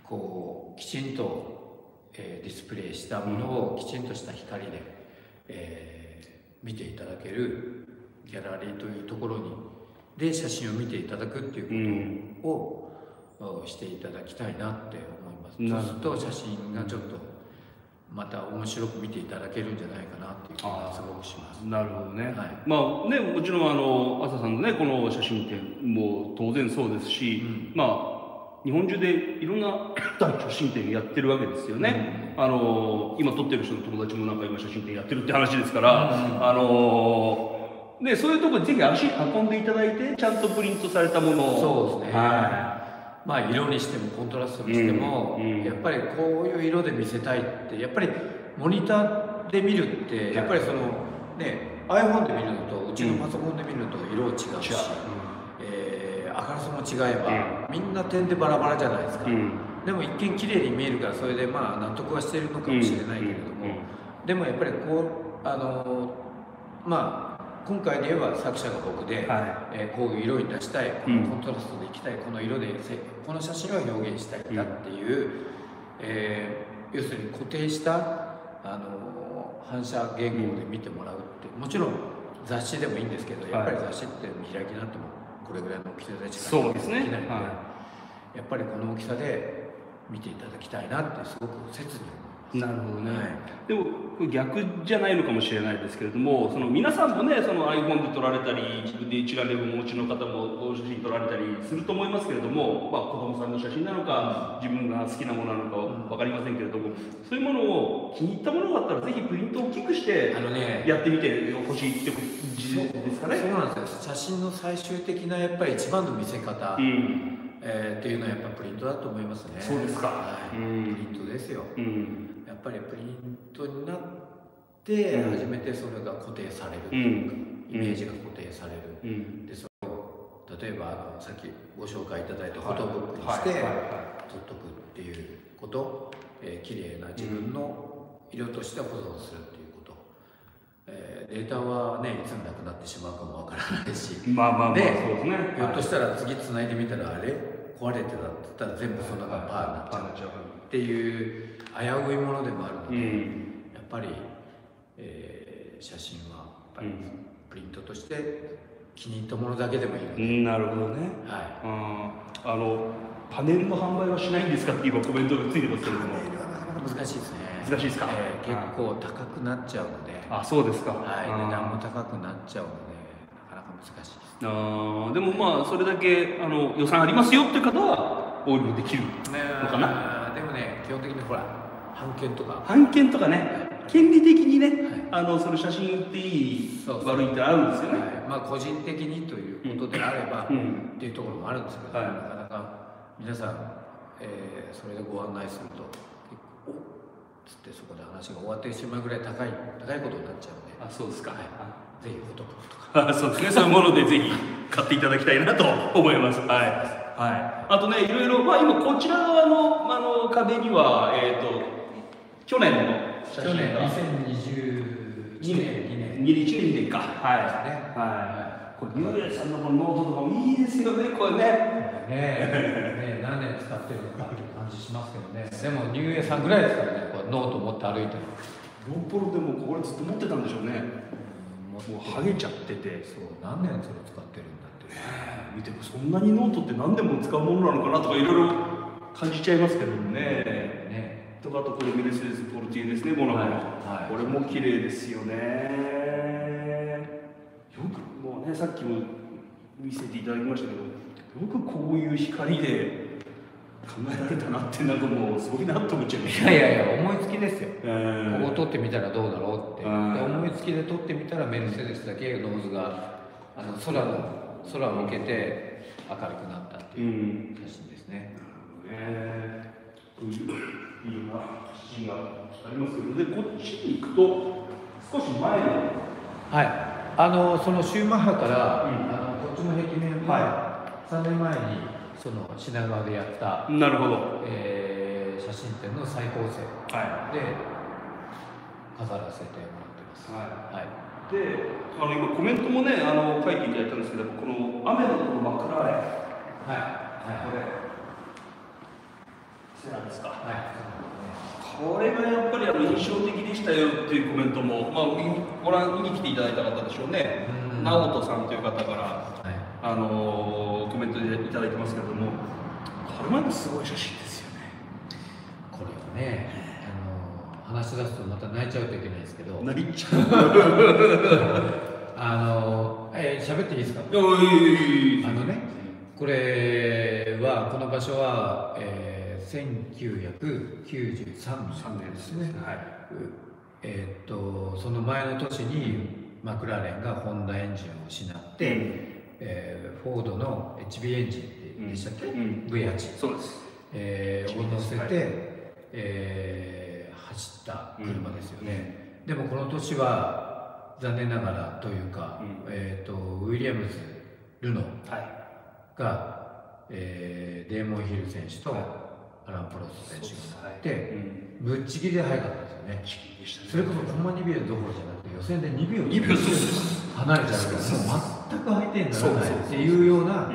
こうきちんと、えー、ディスプレイしたものをきちんとした光で、えー、見ていただけるギャラリーというところにで写真を見ていただくっていうことを、うん、していただきたいなって思います。そうすると写真がちょっとまた面白く見ていただけるんじゃないかなっていう気がすごくします。 なるほどね。はい、まあね、もちろんあの朝さんのねこの写真展も当然そうですし、うん、まあ日本中でいろんな写真展やってるわけですよね。うん、あの今撮ってる人の友達もなんか今写真展やってるって話ですから、うん、あのでそういうところにぜひ足運んでいただいてちゃんとプリントされたものを。そうですね。はい、まあ色にしてもコントラストにしても、うんうん、やっぱりこういう色で見せたいってやっぱりモニターで見るってやっぱりそのね iPhone で見るのとうちのパソコンで見るのと色違うし、うん、えー、明るさも違えば、うん、みんな点でバラバラじゃないですか、うん、でも一見綺麗に見えるからそれでまあ納得はしているのかもしれないけれども、でもやっぱりこうあのまあ今回で言えば作者が僕で、はい、えー、こういう色に出したい、このコントラストでいきたい、この色でこの写真を表現したいんだっていう、うん、えー、要するに固定したあの反射言語で見てもらうって、もちろん雑誌でもいいんですけど、やっぱり雑誌って見開きになってもこれぐらいの大きさでしかできないので、ね、はい、やっぱりこの大きさで見ていただきたいなってすごく切に思います。 なるほどね、はい、でも逆じゃないのかもしれないですけれども、その皆さんもねその iPhone で撮られたり自分で一眼レフをお持ちの方も写真撮られたりすると思いますけれども、まあ、子供さんの写真なのか自分が好きなものなのか分かりませんけれども、そういうものを気に入ったものがあったらぜひプリントを大きくしてやってみてほしいってことですかね。 そうなんですよ。写真の最終的なやっぱり一番の見せ方、うん、えー、っていうのはやっぱプリントだと思いますね。 そうですか、 はい、うん、プリントですよ、うん、やっぱりプリントになって初めてそれが固定されるというか、うん、イメージが固定される、うん、でそれを例えばあのさっきご紹介いただいたフォトブックにして取っとくっていうこと、えー、綺麗な自分の色として保存するっていうこと、えー、データはねいつなくなってしまうかもわからないし、 まあまあまあそうですね。 ひょっとしたら次つないでみたらあれ壊れてたって言ったら全部その中パーになっちゃうっていう危ういものでもあるので、うん、やっぱり、えー、写真はやっぱりプリントとして気に入ったものだけでもいいので、うん、 なるほどね、はい、あのパネルの販売はしないんですかって今コメントがついてますけれども、 パネルはなかなか難しいですね。 難しいですか、 えー、結構高くなっちゃうので、 あ、そうですか、 はい、値段も高くなっちゃうのでなかなか難しいです。 あでもまあそれだけあの予算ありますよっていう方はお売りできるのかな。 でもね基本的にほら版権とか版権とかね、権利的にね、はい、あのその写真っていいそうそう悪いってあるんですよね、はい、 まあ個人的にということであれば、うん、っていうところもあるんですけど、はい、なかなか皆さん、えー、それでご案内するとおっつってそこで話が終わってしまうぐらい高い高いことになっちゃうので、 あ、そうですか、はい、 ぜひフォトブックとかそうですね、そういうものでぜひ買っていただきたいなと思います。はい、はい、あとね、いろいろ、まあ、今こちら側のあの壁には、えーと去年の写真がにせんにじゅうにねんにじゅういちねんか、はいね、はい、これニューエさんのこのノートとかもいいですよね、これね。 ねえ、ね何年使ってるのかっていう感じしますけどね。でもニューエさんぐらいですからね、こうノート持って歩いてる。 ローポロでもこれずっと持ってたんでしょうね。もう剥げちゃってて、 そう何年それ使ってるんだって。 見てもそんなにノートって何でも使うものなのかなとかいろいろ感じちゃいますけどね。ね。とかあとこれメルセデス・ポルティエですね、モナコの、はいはい、これも綺麗ですよね。よくもうね、さっきも見せていただきましたけど、よくこういう光で考えられたなって、なんかもうすごいなと思っちゃいました。 いやいやいや、思いつきですよ、えー、ここ撮ってみたらどうだろうって、で思いつきで撮ってみたらメルセデスだけノーズがあの空の空を向けて明るくなったっていう写真ですね。 うん、えーといういろんな写真がありますけど、でこっちに行くと少し前の、 はい、あのそのシューマッハから、うん、あのこっちの壁面はさんねんまえにその品川でやったなるほど、 えー、写真展の再構成で飾らせてもらってます。はい、はい、 であの今コメントもねあの書いていただいたんですけど、この雨のこの真っ暗い、はい、はい、これセナですか。はい、これがやっぱりあの印象的でしたよっていうコメントも、まあ、ご覧見に来ていただいた方でしょうね、直人さんという方から、はい、あのー、コメントでいただいてますけれども、これまですごい写真ですよね。 これはね、あのー、話し出すとまた泣いちゃうといけないですけど、 泣いちゃうあのー、えー、喋っていいですか。あのね、これはこの場所は、えー、せんきゅうひゃくきゅうじゅうさんねんですね。はい、えー、っとその前の年にマクラーレンがホンダエンジンを失って、うん、えー、フォードの エイチビー エンジンでしたっけ、うん、ブイエイトそうです、 えー、を乗せて、はい、えー、走った車ですよね。うん、でもこの年は残念ながらというか、うん、えー、とウィリアムズ・ルノー、はい、が、えー、デーモン・ヒル選手とアラン・プロスト選手が乗って、はい、うん、ぶっちぎりで速かったですよね。それこそコンマにびょうどころじゃなくて予選でにびょう離れちゃうから全く相手にならないっていうような、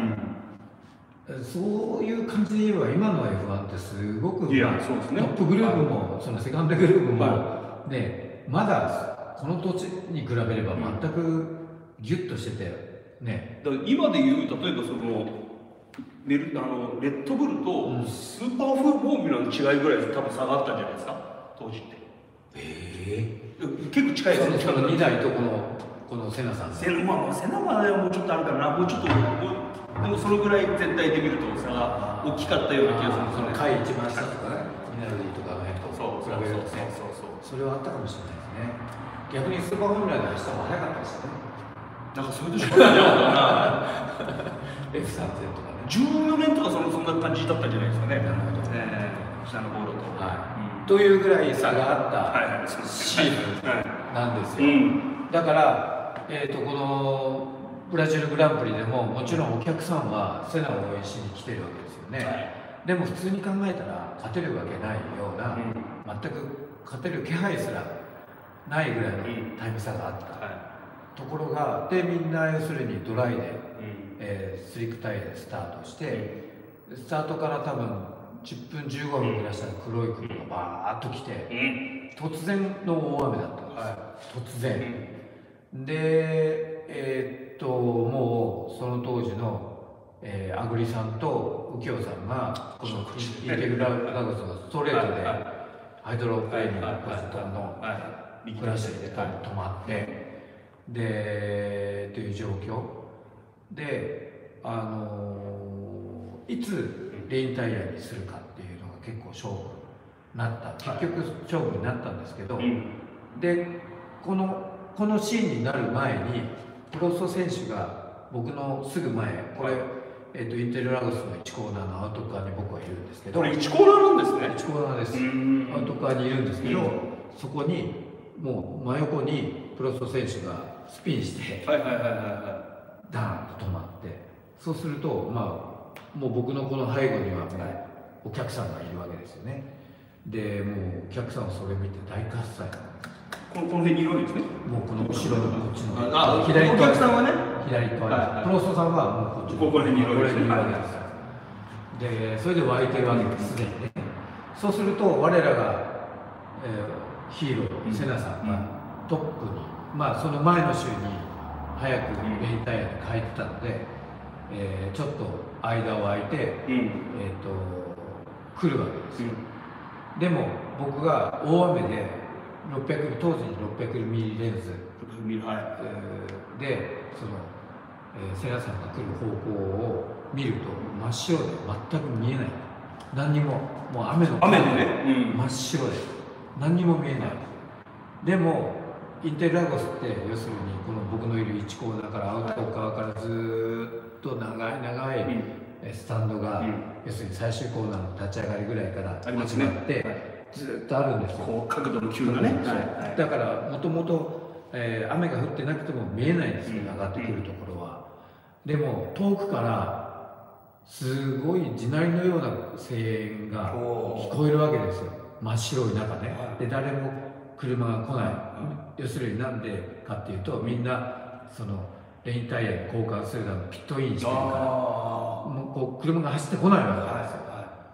そういう感じで言えば今の エフワン ってすごく、まあ、トップグループもそのセカンドグループも、ね、まだこの土地に比べれば全くギュッとしててね。 だから今でいう例えばそのメルあのレッドブルとスーパーフォーミュラの違いぐらい多分差があったんじゃないですか当時って。 ええ結構近いですね。 そのにだいとこのこのセナさんセナ、まあ、セナまではもうちょっとあるかな、もうちょっと、でもそのぐらい全体で見ると差が大きかったような気がするんですよね。 回一番下とかね、ミナルディとかの辺と比べるとね、 それはあったかもしれないですね。逆にスーパーフォーミュラでした方が早かったですよね。 なんかそれとしかないよな。 エフさんぜん とかね。 じゅうよねんとかそのそんな感じだったんじゃないですかね。なるほど。えー、下のボールと。 はい。というぐらい差があったシーズンなんですよ。だから、えー、とこのブラジルグランプリでももちろんお客さんはセナを応援しに来てるわけですよね。はい、でも普通に考えたら勝てるわけないような、うん、全く勝てる気配すらないぐらいのタイム差があった、うん、はい、ところがでみんな要するにドライで、うん、えー、スリックタイヤでスタートして、うん、スタートから多分じゅっぷんじゅうごふんぐらいしたら黒い雲がバーッと来て、うん、突然の大雨だったんです、はい、突然、うん、でえー、っともうその当時の、えー、アグリさんと右京さんがこのインテグラルラグスのストレートでハイドロプレーニングポジトンのクラッシュで止まってでという状況で、あのー、いつレインタイヤにするかっていうのが結構勝負になった結局勝負になったんですけど、うん、でこのこのシーンになる前にプロスト選手が僕のすぐ前これ、はい、えー、とインテルラゴスのいちコーナーのアウトカーに僕はいるんですけど、 これいちコーナーなんですね。 いちコーナーです。アウトカーにいるんですけど、うん、そこにもう真横にプロスト選手がスピンしてダーンと止まって、そうするとまあもう僕のこの背後にはもうお客さんがいるわけですよね。でもうお客さんはそれを見て大喝采なんです。 このこの辺にいるわけですね。 もうこの後ろのこっちのあ左側、お客さんはね、 左側、プロストさんはもうこっちここにいるわけですね。 でそれで湧いてるわけですすでにね。そうすると我らが、えー、ヒーローセナさんがトップに、まあその前の週に早くレインタイヤで帰ってたので、えー、ちょっと間を空いて、うん、えー、と来るわけですよ、うん、でも僕が大雨でろっぴゃく当時にろっぴゃくミリレンズ、はい、えー、でその、えー、セナさんが来る方向を見ると真っ白で全く見えない、何にももう雨の雨でね、 うん、真っ白で何にも見えない。でもインテルラゴスって要するにこの僕のいるいちコーナーからアウト側からずっと長い長いスタンドが、うん、要するに最終コーナーの立ち上がりぐらいから始まって、ね、はい、ずっとあるんですよ。 こう角度の急なね、 はい、だからもともと雨が降ってなくても見えないんですよ、うん、上がってくるところは、うん、でも遠くからすごい地鳴りのような声援が聞こえるわけですよ、真っ白い中ね、はい、で誰も車が来ない、はい、要するになんでかっていうとみんなそのレインタイヤに交換するためピットインしてるからもうこう車が走ってこないわけですよ、は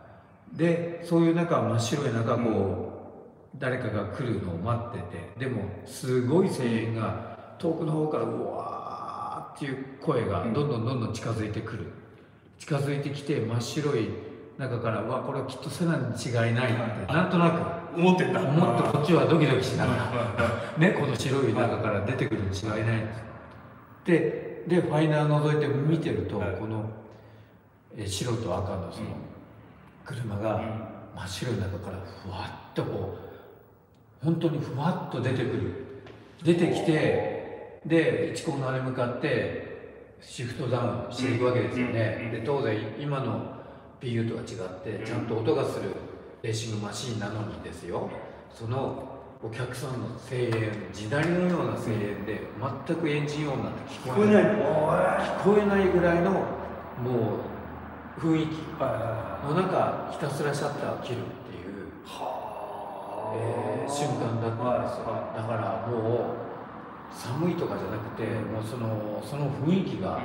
でそういう中真っ白い中こう、うん、誰かが来るのを待ってて、でもすごい声援が遠くの方からうわーっていう声がどんどんどんどん近づいてくる、近づいてきて真っ白い中から「わこれはきっとセナに違いない」ってなんとなく思ってた思ってこっちはドキドキしながらね、この白い中から出てくるに違いないってでファイナー覗いて見てると、このえ白と赤のその車が真っ白い中からふわっとこう本当にふわっと出てくる、出てきて、で一高のあれ向かってシフトダウンしていくわけですよね。で当然今の ピーユー とは違ってちゃんと音がするレーシングマシンなのにですよ、そのお客さんの声援、地鳴りのような声援で全くエンジン音なんて聞こえない、聞こえないぐらいのもう雰囲気の中、ひたすらシャッターを切るっていう、えー、瞬間だったんですよ。だからもう寒いとかじゃなくて、もうそのその雰囲気が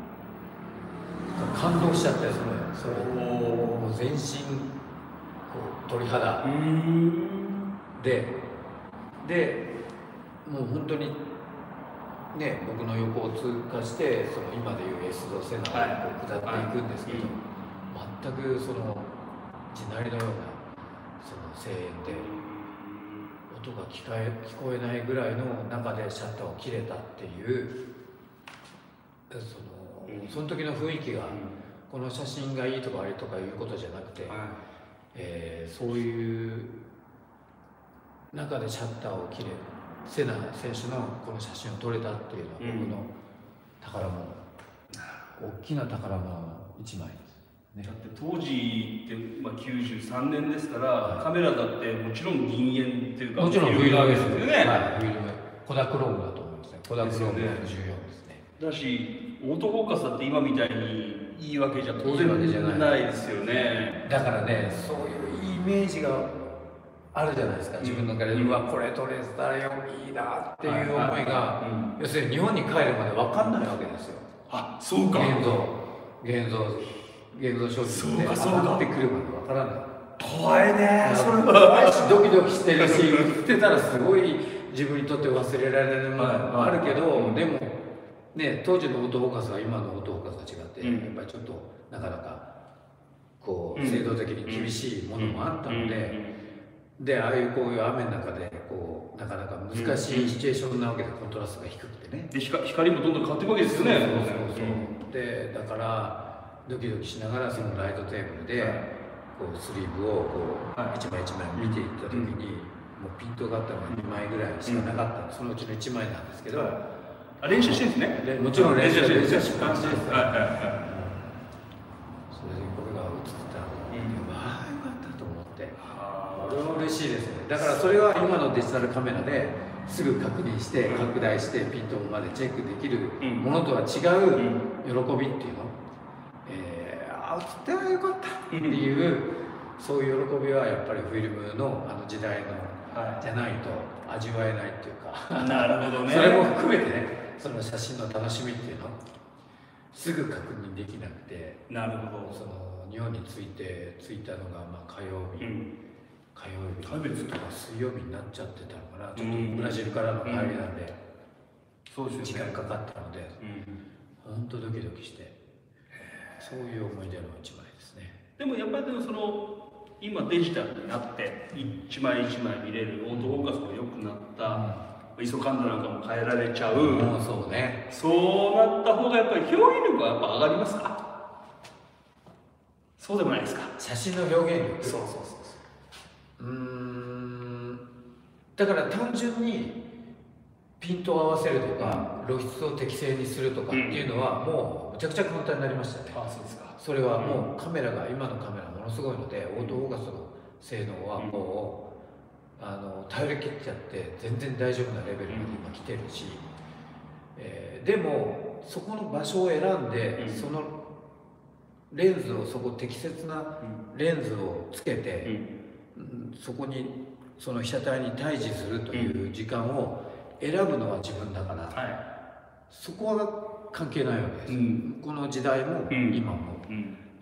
感動しちゃって、それそれもう全身こう鳥肌で、でもう本当にね、僕の横を通過して、その今でいう S 道線を下っていくんですけど、全くその地鳴りのようなその声援で音が聞かえ聞こえないぐらいの中でシャッターを切れたっていう、そのその時の雰囲気が、この写真がいいとか悪いとかいうことじゃなくて、えー、そういう中でシャッターを切れ、セナ選手のこの写真を撮れたっていうのは僕の宝物、うん、大きな宝物の一枚です、ね、 だって当時って、まあ、きゅうじゅうさんねんですから、はい、カメラだってもちろん銀塩っていうか、 もちろんフィルムですよね、はい、フィルムコダクロームだと思いますね。コダクロームじゅうよんですね。 だしオートフォーカスだって今みたいにいいわけじゃ当然ないですよね。 だからね、そういうイメージがあるじゃないですか、自分の中で、うん、うわこれ撮れたらよいいなっていう思いが、うん、要するに日本に帰るまで分かんないわけですよ。 あ、そうか。 現像現像現像商品で上がってくるまで分からない。 怖いね。 それはドキドキしてるし、売ってたらすごい自分にとって忘れられるものもあるけど、うん、でもね、当時のオートフォーカスは今のオートフォーカスと違って、うん、やっぱりちょっとなかなかこう制度的に厳しいものもあったので。で、ああいうこういう雨の中でこうなかなか難しいシチュエーションなわけで、コントラストが低くてね。 で、光もどんどん変わっていくわけですよね。 そうそうそうそう。で、だからドキドキしながらそのライトテーブルでこうスリーブをこう一枚一枚見ていった時に、もうピントがあったのがにまいぐらいしかなかった、そのうちのいちまいなんですけど、 あ、練習してるんですね。 もちろん練習してるんですよ。 感じです。はいはいはい。 それでこれが映ってたら、わあよかったと思って。これは嬉しいですね。だからそれは今のデジタルカメラですぐ確認して拡大してピントまでチェックできるものとは違う喜びっていうの、えー、あ映ってはよかったっていう、そういう喜びはやっぱりフィルムのあの時代のじゃないと味わえないっていうか、 なるほどね。 それも含めてね、その写真の楽しみっていうのすぐ確認できなくて、 なるほど。 その日本に着いて着いたのがまあ火曜日、うん火曜日とか水曜日になっちゃってたのかな、ちょっとブラジルからの帰りなんで、うん、時間かかったので、本当ドキドキして、そういう思い出の一枚ですね。 でもやっぱりでもその今デジタルになって一枚一枚見れるオートフォーカスも良くなった、うん、イソ感度なんかも変えられちゃう、 うん、そうね。 そうなった方がやっぱり表現力はやっぱ上がりますか？そうでもないですか？ 写真の表現力。 そうそうそう。 うーんだから単純にピントを合わせるとか、露出を適正にするとかっていうのはもうむちゃくちゃ簡単になりましたね。 あ、そうですか。 それはもうカメラが今のカメラものすごいので、オートフォーカスの性能はもうあの頼り切っちゃって全然大丈夫なレベルまで今来てるし、えー、でもそこの場所を選んで、そのレンズをそこ適切なレンズをつけて、そこにその被写体に対峙するという時間を選ぶのは自分だから、はい、そこは関係ないわけです、うん、この時代も今も、うん、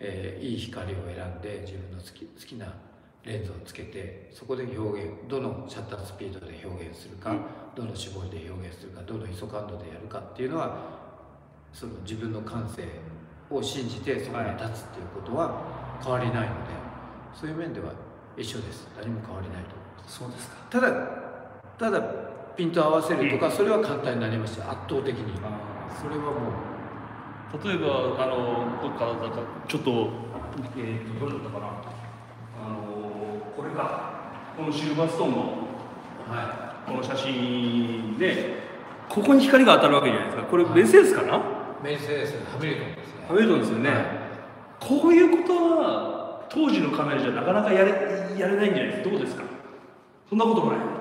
えー、いい光を選んで自分の好き、好きなレンズをつけて、そこで表現、どのシャッタースピードで表現するか、うん、どの絞りで表現するか、どのイソ感度でやるかっていうのは、その自分の感性を信じてそこに立つっていうことは変わりないので、そういう面では一緒です。何も変わりないと思います。 そうですか。 ただただピント合わせるとか、それは簡単になりました。圧倒的に。それはもう例えばあのどっかなんかちょっとえー、とどれだったかな、あのこれか、このシルバーストーンの、はい、この写真でここに光が当たるわけじゃないですか。これメルセデスかな、 メルセデス、ハミルトンですね。 ハミルトンですよね、はい、こういうことは当時のカメラじゃなかなかやれやれないんじゃないですか。どうですか。そんなこともない。うー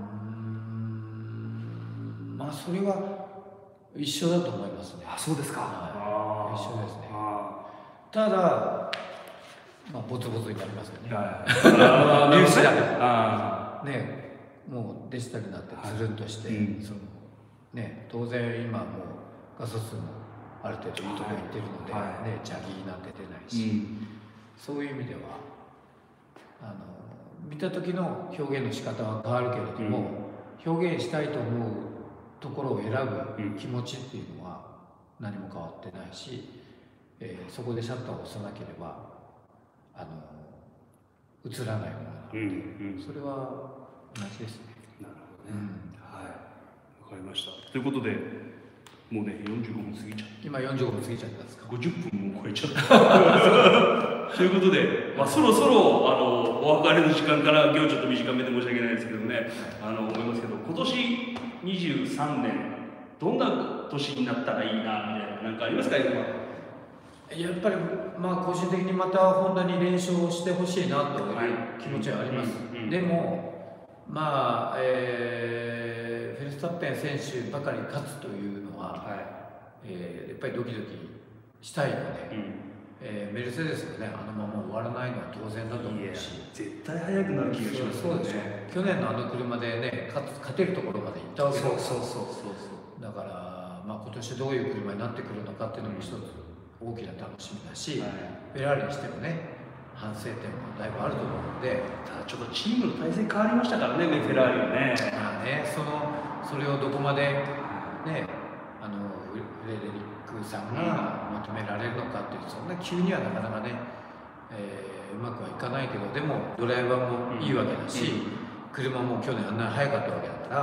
ん、まあそれは一緒だと思いますね。 あ、そうですか。 はい、一緒ですね。ただ、まあボツボツになりますよね。粒子だからね、もうデジタルになってつるんとして、はい、うん、そのね、当然今もう画素数もある程度いいところいってるので、はい、ね、ジャギーなんて出ないし、うん、そういう意味ではあの見た時の表現の仕方は変わるけれども、うん、表現したいと思うところを選ぶ気持ちっていうのは何も変わってないし、えー、そこでシャッターを押さなければあの映らないものなので、うんうん、それは同じですね。 なるほどね、うん、はい、わかりました。ということでもうねよんじゅうごふん過ぎちゃった。 今よんじゅうごふん過ぎちゃったんですか。 ごじゅっぷんも超えちゃったということで、まあ、そろそろあのお別れの時間から今日ちょっと短めで申し訳ないですけどね、あの思いますけど、今年にじゅうさんねんどんな年になったらいいなみたいな、なんかありますか。 やっぱりまあ個人的にまたホンダに連勝してほしいなという気持ちはあります。でもまあ、えー、フェルスタッペン選手ばかり勝つというのは、はい、えー、やっぱりドキドキしたいので、うん、えー、メルセデスがねあのまま終わらないのは当然だと思うし、 絶対速くなる気がします。 そうですね。去年のあの車でね勝つ勝てるところまで行ったわけです。 そうそうそうそう。 だからまあ今年どういう車になってくるのかっていうのも一つ大きな楽しみだし、はい、フェラーリにしてもね反省点もだいぶあると思うので、 ただちょっとチームの体制変わりましたからね、フェラーリはね。 まあね、そのそれをどこまでね、あのフレデリックさんが求められるのかっていう、そんな急にはなかなかね、えー、うまくはいかないけど、でもドライバーもいいわけだし、うん、車も去年あんなに速かったわけだから、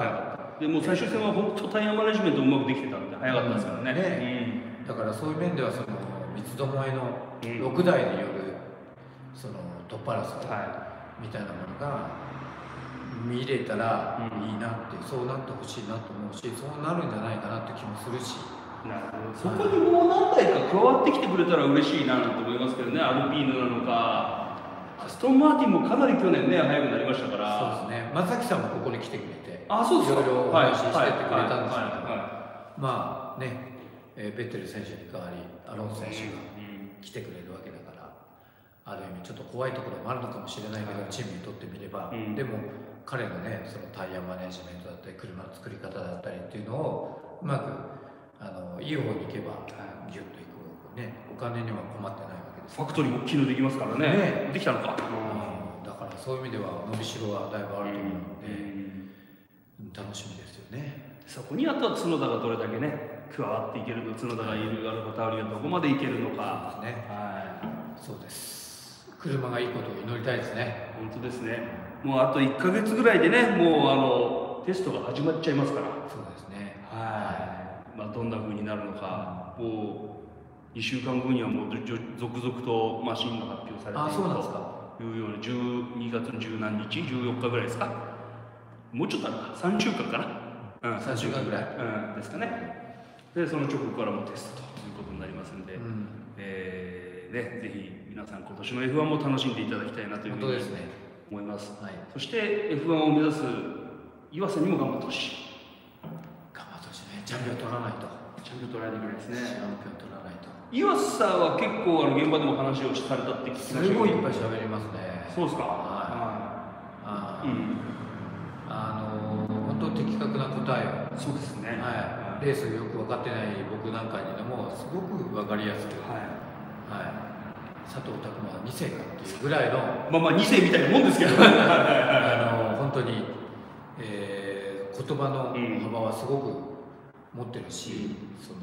でも最終戦は本当タイヤマネジメントうまくできてたんで速かったですからね。 ね、うん、だからそういう面ではその三つどもえのろくだいによるそのトップ争いみたいなものが見れたらいいなって、うん、そうなってほしいなと思うし、そうなるんじゃないかなって気もするし。 なるほど。そこにもう何台か加わってきてくれたら嬉しいなと思いますけどね。アルピーヌなのかアストンマーティンもかなり去年ね速くなりましたから。 そうですね。松崎さんもここに来てくれて、 あ、そうですか、 いろいろお話ししてってくれたんですけど、まあね、えー、ベッテル選手に代わりアロンソ選手が来てくれるわけだから、ある意味ちょっと怖いところもあるのかもしれないけど、チームにとってみれば、うん、でも彼のねそのタイヤマネジメントだったり車の作り方だったりっていうのをうまくあのいい方に行けばギュッといくね、お金には困ってないわけです。 ファクトリーも機能できますからね。ね、できたのか、 うん、だからそういう意味では伸びしろはだいぶあると思うので、うん、楽しみですよね。 そこにあとは角田がどれだけね加わっていけるの、角田がいるアルファタウリがどこまでいけるのか。 そうですね。はい、そうです。車がいいことを祈りたいですね。 本当ですね。もうあといっかげつぐらいでね、もうあのテストが始まっちゃいますから。 そうですね。 はい。まあどんな風になるのか、うん、もうにしゅうかんごにはもう続々とマシンが発表されているというような、じゅうにがつの十何日、じゅうよっかぐらいですか。もうちょっとあるか、さんしゅうかんかな。 うん、さんしゅうかんぐらい、 うん、ですかね。でその直後からもテストということになりますので、うん、えーね、ぜひ皆さん今年の エフワン も楽しんでいただきたいなというふうに思います。はい、そして エフワン を目指す岩佐にも頑張ってほしい。 頑張ってほしいね。チャンピオン取らないと。 チャンピオン取らないといけないですね。 チャンピオン取らないと。 岩佐は結構あの現場でも話をされたって聞きましたけど。 すごいいっぱい喋りますね。 そうですか。 はい。ああ、うん、あの本当的確な答えを。 そうですね。 はい。レースよく分かってない僕なんかにでもすごく分かりやすく、はいはい、 佐藤拓磨に世かっていうぐらいのまあまあに世みたいなもんですけどあの本当に、えー、言葉の幅はすごく持ってるし、うん、その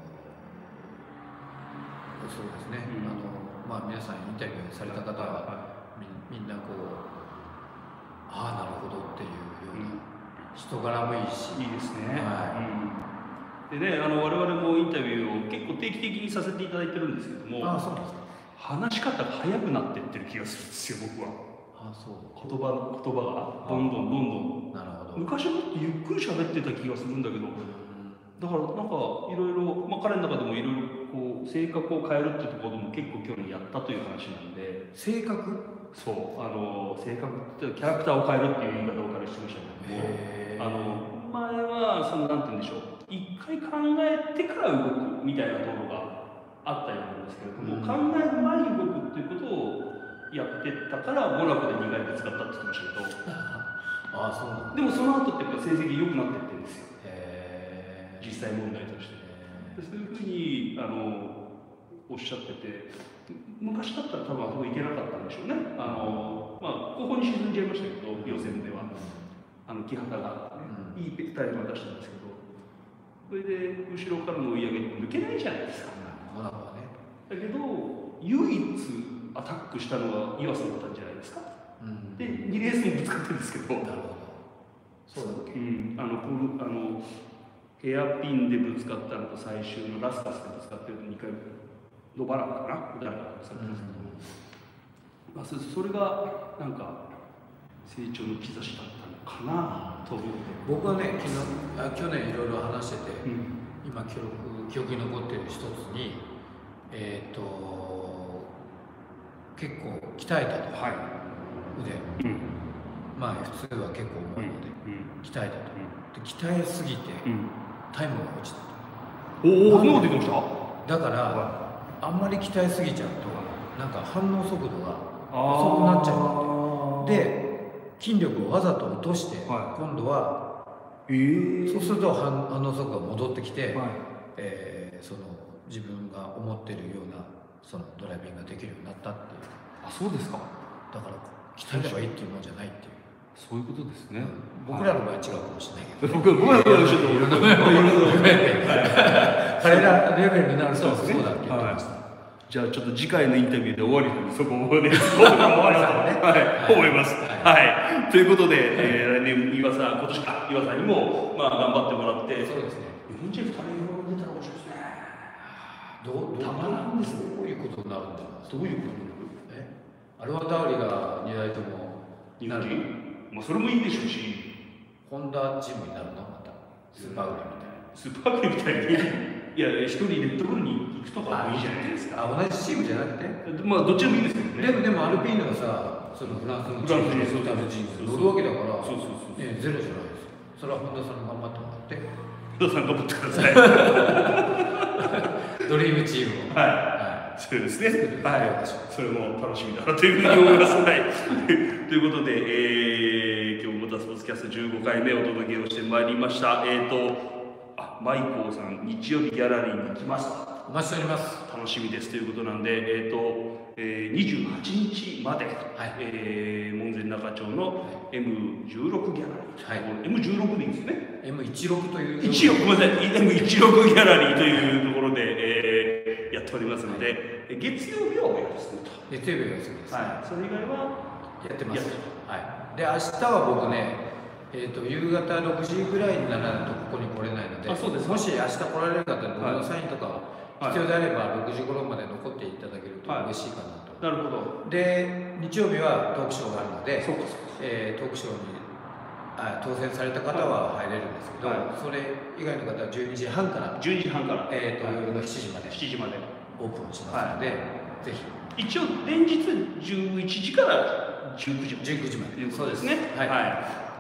そうですね、うん、あのまあ皆さんインタビューされた方はみんなこうああなるほどっていうような人柄もいいし、 いいですね。はい。うん、でね、あの我々もインタビューを結構定期的にさせていただいてるんですけども、 ああそうですか。 話し方が早くなってってる気がするんですよ僕は。 ああそう。 言葉言葉がどんどんどんどん。 なるほど。 昔はもっとゆっくり喋ってた気がするんだけど、だからなんかいろいろまあ彼の中でもいろいろこう性格を変えるってところでも結構去年やったという話なんで。 性格？ そうあの性格ってキャラクターを変えるっていう言い方を彼してましたけども、あの前はそのなんて言うんでしょう、一回考えてから動くみたいなところがあったようなんですけれども、うん、考える前に動くっていうことをやってたからモナコでにかいぶつかったって言ってましたけどああそうなんだ。 でもその後ってやっぱ成績良くなってってるんですよ、実際問題として。そういうふうにあのおっしゃってて、昔だったら多分あそこ行けなかったんでしょうね。あのまあ後方に沈んじゃいましたけど予選ではあの木旗が、ね、うん、いいタイムは出したんですけど、それで後ろからの追い上げって抜けないじゃないですか。 モナコはね。 だけど唯一アタックしたのは岩瀬だったんじゃないですか。うん、でにレースにぶつかってるんですけど。 なるほど。そうだっけ。 うん、あのあのヘアピンでぶつかったのと最終のラスカスでぶつかってるとにかいドバラかな誰かぶつかってるんですけど、うん、まあ、そ, それがなんか成長の兆しだったのかなと思って。 僕はね、昨日あ去年いろいろ話してて、うん、今記憶記憶に残っている一つに、えっ、ー、と結構鍛えたと、はい、腕、うん、まあ普通は結構重いので、うん、鍛えたと、で鍛えすぎて、うん、タイムが落ちたと。 おお、そんなこと言ってました。 だから、はい、あんまり鍛えすぎちゃうとなんか反応速度が遅くなっちゃうんだって。で筋力をわざと落として、はい、今度は、えー、そうすると反応速度が戻ってきて、はい、えー、その自分が思ってるようなそのドライビングができるようになったっていう。 あ、そうですか。 だから鍛えればいいっていうもんじゃないっていう。 そういうことですね。 僕らの場合は違うかもしれないけど、ね、 僕は僕はちょっといろんな彼らレベルになるとそうだって言ってました。 じゃあちょっと次回のインタビューで終わりにそこをね、終わりだと、はい、思います。はい。ということで、えー、来年岩さん、今年か岩さんにもまあ頑張ってもらって、 そうですね。 日本人ふたり出たら面白いですね。 どうどうたまらんです。どういうことになるんだろう。 どういうことになる？ え？アルファタウリがにだいとも日本人？まあそれもいいでしょうし、 ホンダチームになるのまたスーパーグレみたいな。 スーパーグレみたいに。いや、一人レッドブルに行くとかもいいじゃないですか。 あ、同じチームじゃなくて、 まあどっちでもいいんですけどね。 でもでもアルピーノがさ、そのフランスのチームに乗るわけだから、そうそうそう、ね、ゼロじゃないですよ。それは本田さん頑張ってもらって。 本田さん頑張ってください。ドリームチームを。 はい。そうですね。はい。それも楽しみだなというふうに思います。はい。ということで、えー、今日モータースポーツキャストじゅうごかいめお届けをしてまいりました。えっと。マイコーさん、日曜日ギャラリーに行きます。 お待ちしております。 楽しみですということなんで、えっ、ー、と、えー、にじゅうはちにちまで、はい、えー、門前仲町の エムじゅうろく ギャラリー、はい、エムじゅうろく でいいんですね。 エムじゅうろく という。 一応、ごめんなさい、エムじゅうろく ギャラリーというところで、えー、やっておりますので、はい、月曜日はお休みと。 月曜日はお休みです。 はい、それ以外はやってます。はい。で、明日は僕ね、えー、と夕方ろくじぐらいにならないとここに来れないので、あ、そうです。もし明日来られる方に僕のサインとか必要であればろくじ頃まで残っていただけると嬉しいかなと。 はい、なるほど。 で、日曜日はトークショーがあるので、そうです、えー、トークショーにあ当選された方は入れるんですけど、はい、それ以外の方はじゅうにじはんからじゅうにじはんから、 えー、と夜のしちじまでしちじまでオープンしますので、はい、ぜひ。一応連日じゅういちじからじゅうくじまで。 じゅうくじまで。 ということですね。はい。はい、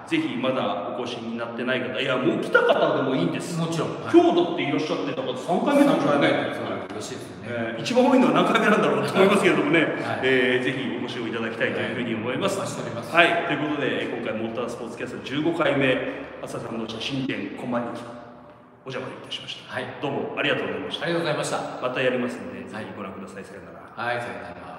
ぜひまだお越しになってない方、いやもう来た方でもいいんです。 もちろん。 はい、今日だっていらっしゃってた方さんかいめなんですよね。 嬉しいですね。 えー、一番多いのは何回目なんだろうと思いますけれどもね、はい、えー、ぜひお越しをいただきたいというふうに思います。 はい、 はい、ということで今回モータースポーツキャストじゅうごかいめ朝さんの写真展コマにお邪魔いたしました。はい、どうもありがとうございました。 ありがとうございました。 またやりますので、ぜひご覧ください。さよなら。 はい、さよなら。